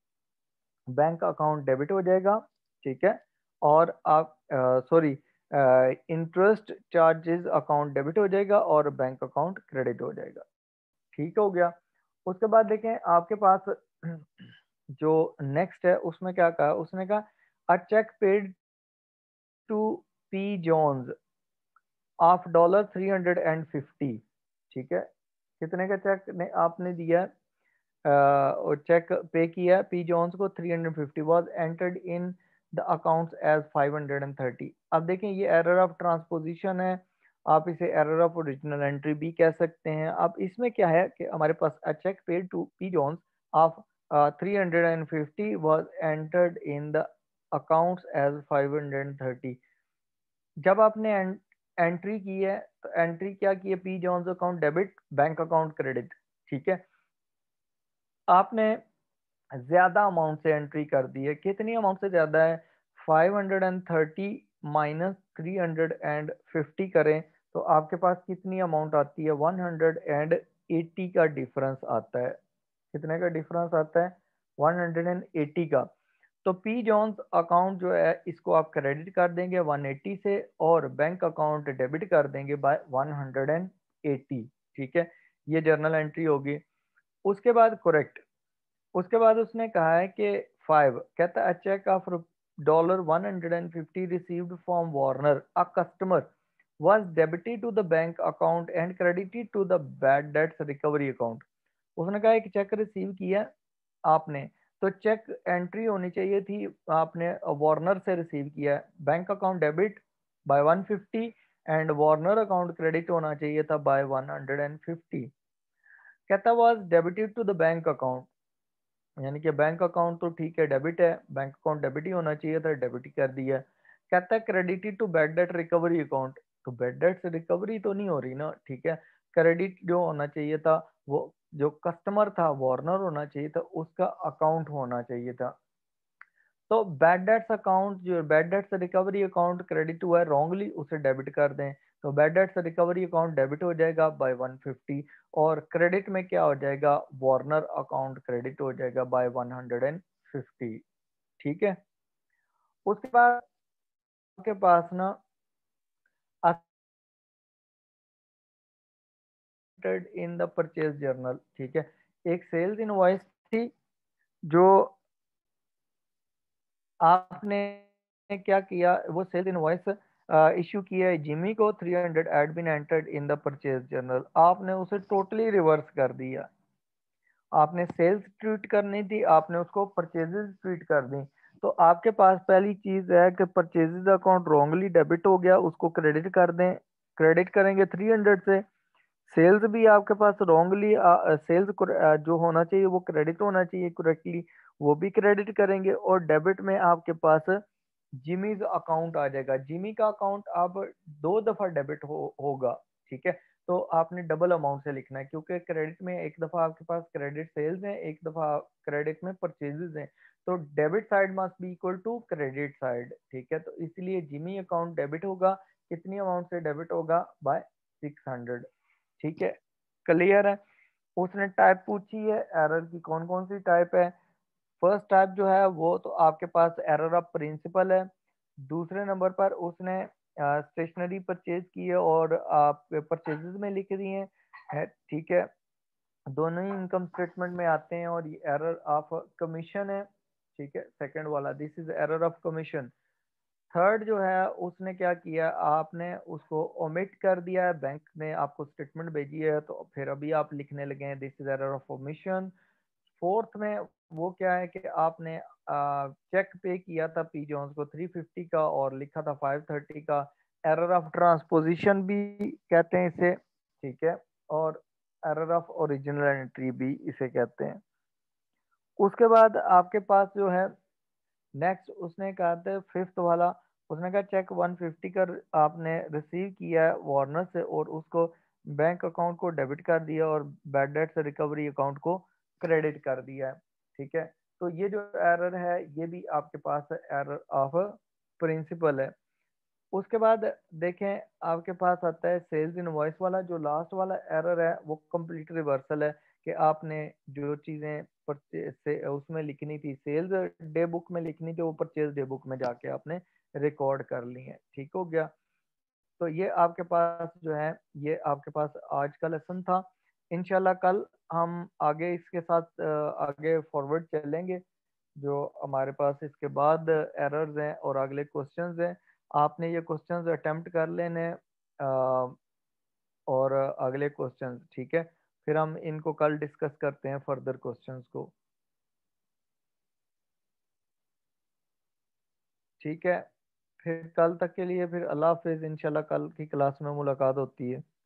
Speaker 1: बैंक अकाउंट डेबिट हो जाएगा। ठीक है। और आप sorry, interest charges account debit हो जाएगा और बैंक अकाउंट क्रेडिट हो जाएगा। ठीक हो गया? उसके बाद देखें आपके पास जो नेक्स्ट है उसमें क्या कहा? उसने कहा a cheque paid to P Jones of $350। ठीक है, कितने का चेक ने आपने दिया है? और चेक पे किया पी जॉन्स को 350 was entered in the accounts as 530। अब देखें ये एरर ऑफ ट्रांसपोजिशन है, आप इसे एरर ऑफ ओरिजिनल एंट्री भी कह सकते हैं। अब इसमें क्या है कि हमारे पास a cheque paid to P Jones of 350 was entered in the accounts as 530। जब आपने एंट्री की है तो एंट्री क्या की है? P Jones account debit, bank account credit. ठीक है, आपने ज्यादा अमाउंट से एंट्री कर दी है। कितनी अमाउंट से ज्यादा है? 530 माइनस 350 करें तो आपके पास कितनी अमाउंट आती है? 180 का डिफरेंस आता है। कितने का डिफरेंस आता है? 180 का। तो पी जॉन्स अकाउंट जो है इसको आप क्रेडिट कर देंगे 180 से और बैंक अकाउंट डेबिट कर देंगे बाय 180। ठीक है, ये जर्नल एंट्री होगी। उसके बाद करेक्ट, उसके बाद उसने कहा है कि 5 कहता है cheque of $150 received from Warner a customer was debited to the bank account and credited to the bad debts recovery account। उसने कहा एक चेक रिसीव किया आपने, तो चेक एंट्री होनी चाहिए थी, आपने वार्नर से रिसीव किया है, bank account debit by 150 and Warner account credit होना चाहिए था बाय 150। कहता was debited to the bank account, यानी कि बैंक अकाउंट तो ठीक है डेबिट है, बैंक अकाउंट डेबिट ही होना चाहिए था, डेबिट ही कर दिया। कहता है credited to bad debt recovery account, तो बैड डेट से रिकवरी तो नहीं हो रही ना। ठीक है, क्रेडिट जो होना चाहिए था वो जो कस्टमर था वार्नर होना चाहिए था, उसका अकाउंट होना चाहिए था। तो बैड डेट्स अकाउंट जो bad debts recovery account credit हुआ है रॉन्गली, उसे डेबिट कर दें तो bad debts recovery account debit हो जाएगा बाय 150 और क्रेडिट में क्या हो जाएगा? वार्नर अकाउंट क्रेडिट हो जाएगा बाय 150। ठीक है, उसके बाद आपके पास ना इन द परचेज जर्नल। ठीक है, एक सेल्स इनवॉइस थी जो आपने क्या किया, वो सेल्स इनवॉइस इशू किया है जिमी को 300 had been entered in the purchase journal, आपने उसे टोटली रिवर्स कर दिया। आपने सेल्स ट्वीट करनी थी, आपने उसको परचेजेस ट्वीट कर दी। तो आपके पास पहली चीज है कि परचेजेस अकाउंट रॉन्गली डेबिट हो गया, उसको क्रेडिट कर दें। क्रेडिट करेंगे 300 से। सेल्स भी आपके पास रॉन्गली, सेल्स जो होना चाहिए वो क्रेडिट होना चाहिए करेक्टली, वो भी क्रेडिट करेंगे। और डेबिट में आपके पास जिमीज अकाउंट आ जाएगा। जिमी का अकाउंट अब 2 दफा डेबिट होगा, ठीक है। तो आपने डबल अमाउंट से लिखना है, क्योंकि क्रेडिट में एक दफा आपके पास क्रेडिट सेल्स है, एक दफा क्रेडिट में परचेजेस हैं। तो debit side must be equal to credit side, ठीक है। तो इसलिए जिमी अकाउंट डेबिट होगा, कितनी अमाउंट से डेबिट होगा, बाय 600, ठीक है। क्लियर है। उसने टाइप पूछी है एरर की, कौन कौन सी टाइप है। फर्स्ट टाइप जो है वो तो आपके पास एरर ऑफ प्रिंसिपल है। दूसरे नंबर पर उसने स्टेशनरी परचेज की है और आप परचेजेस में लिख रही हैं, ठीक है। दोनों ही इनकम स्टेटमेंट में आते हैं और ये एरर ऑफ कमीशन है, ठीक है। सेकंड वाला this is error of commission. Third जो है उसने क्या किया, आपने उसको ओमिट कर दिया है, बैंक ने आपको स्टेटमेंट भेजी है तो फिर अभी आप लिखने लगे हैं this is error of omission. Fourth में वो क्या है कि आपने चेक पे किया था पी जोन्स को 350 का और लिखा था 530 का, एरर ऑफ ट्रांसपोजिशन भी कहते हैं इसे, ठीक है। और एरर ऑफ ओरिजिनल एंट्री भी इसे कहते हैं। उसके बाद आपके पास जो है नेक्स्ट उसने कहा था फिफ्थ वाला, उसने कहा चेक 150 का आपने रिसीव किया है वार्नर से और उसको बैंक अकाउंट को डेबिट कर दिया और बैड डेट से रिकवरी अकाउंट को क्रेडिट कर दिया है, ठीक है। तो ये जो एरर है ये भी आपके पास एरर ऑफ प्रिंसिपल है। उसके बाद देखें आपके पास आता है सेल्स इनवॉइस वाला, जो लास्ट वाला एरर है वो कंप्लीट रिवर्सल है कि आपने जो चीज़ें परचेज से उसमें लिखनी थी, सेल्स डे बुक में लिखनी थी, वो परचेज डे बुक में जाके आपने रिकॉर्ड कर ली है, ठीक हो गया। तो ये आपके पास जो है ये आपके पास आज का लेसन था। इंशाल्लाह कल हम आगे इसके साथ आगे फॉरवर्ड चलेंगे। जो हमारे पास इसके बाद एरर्स हैं और अगले क्वेश्चंस हैं, आपने ये क्वेश्चंस अटेम्प्ट कर लेने हैं, और अगले क्वेश्चंस, ठीक है। फिर हम इनको कल डिस्कस करते हैं फर्दर क्वेश्चंस को, ठीक है। फिर कल तक के लिए फिर अल्लाह हाफिज, इंशाल्लाह कल की क्लास में मुलाकात होती है।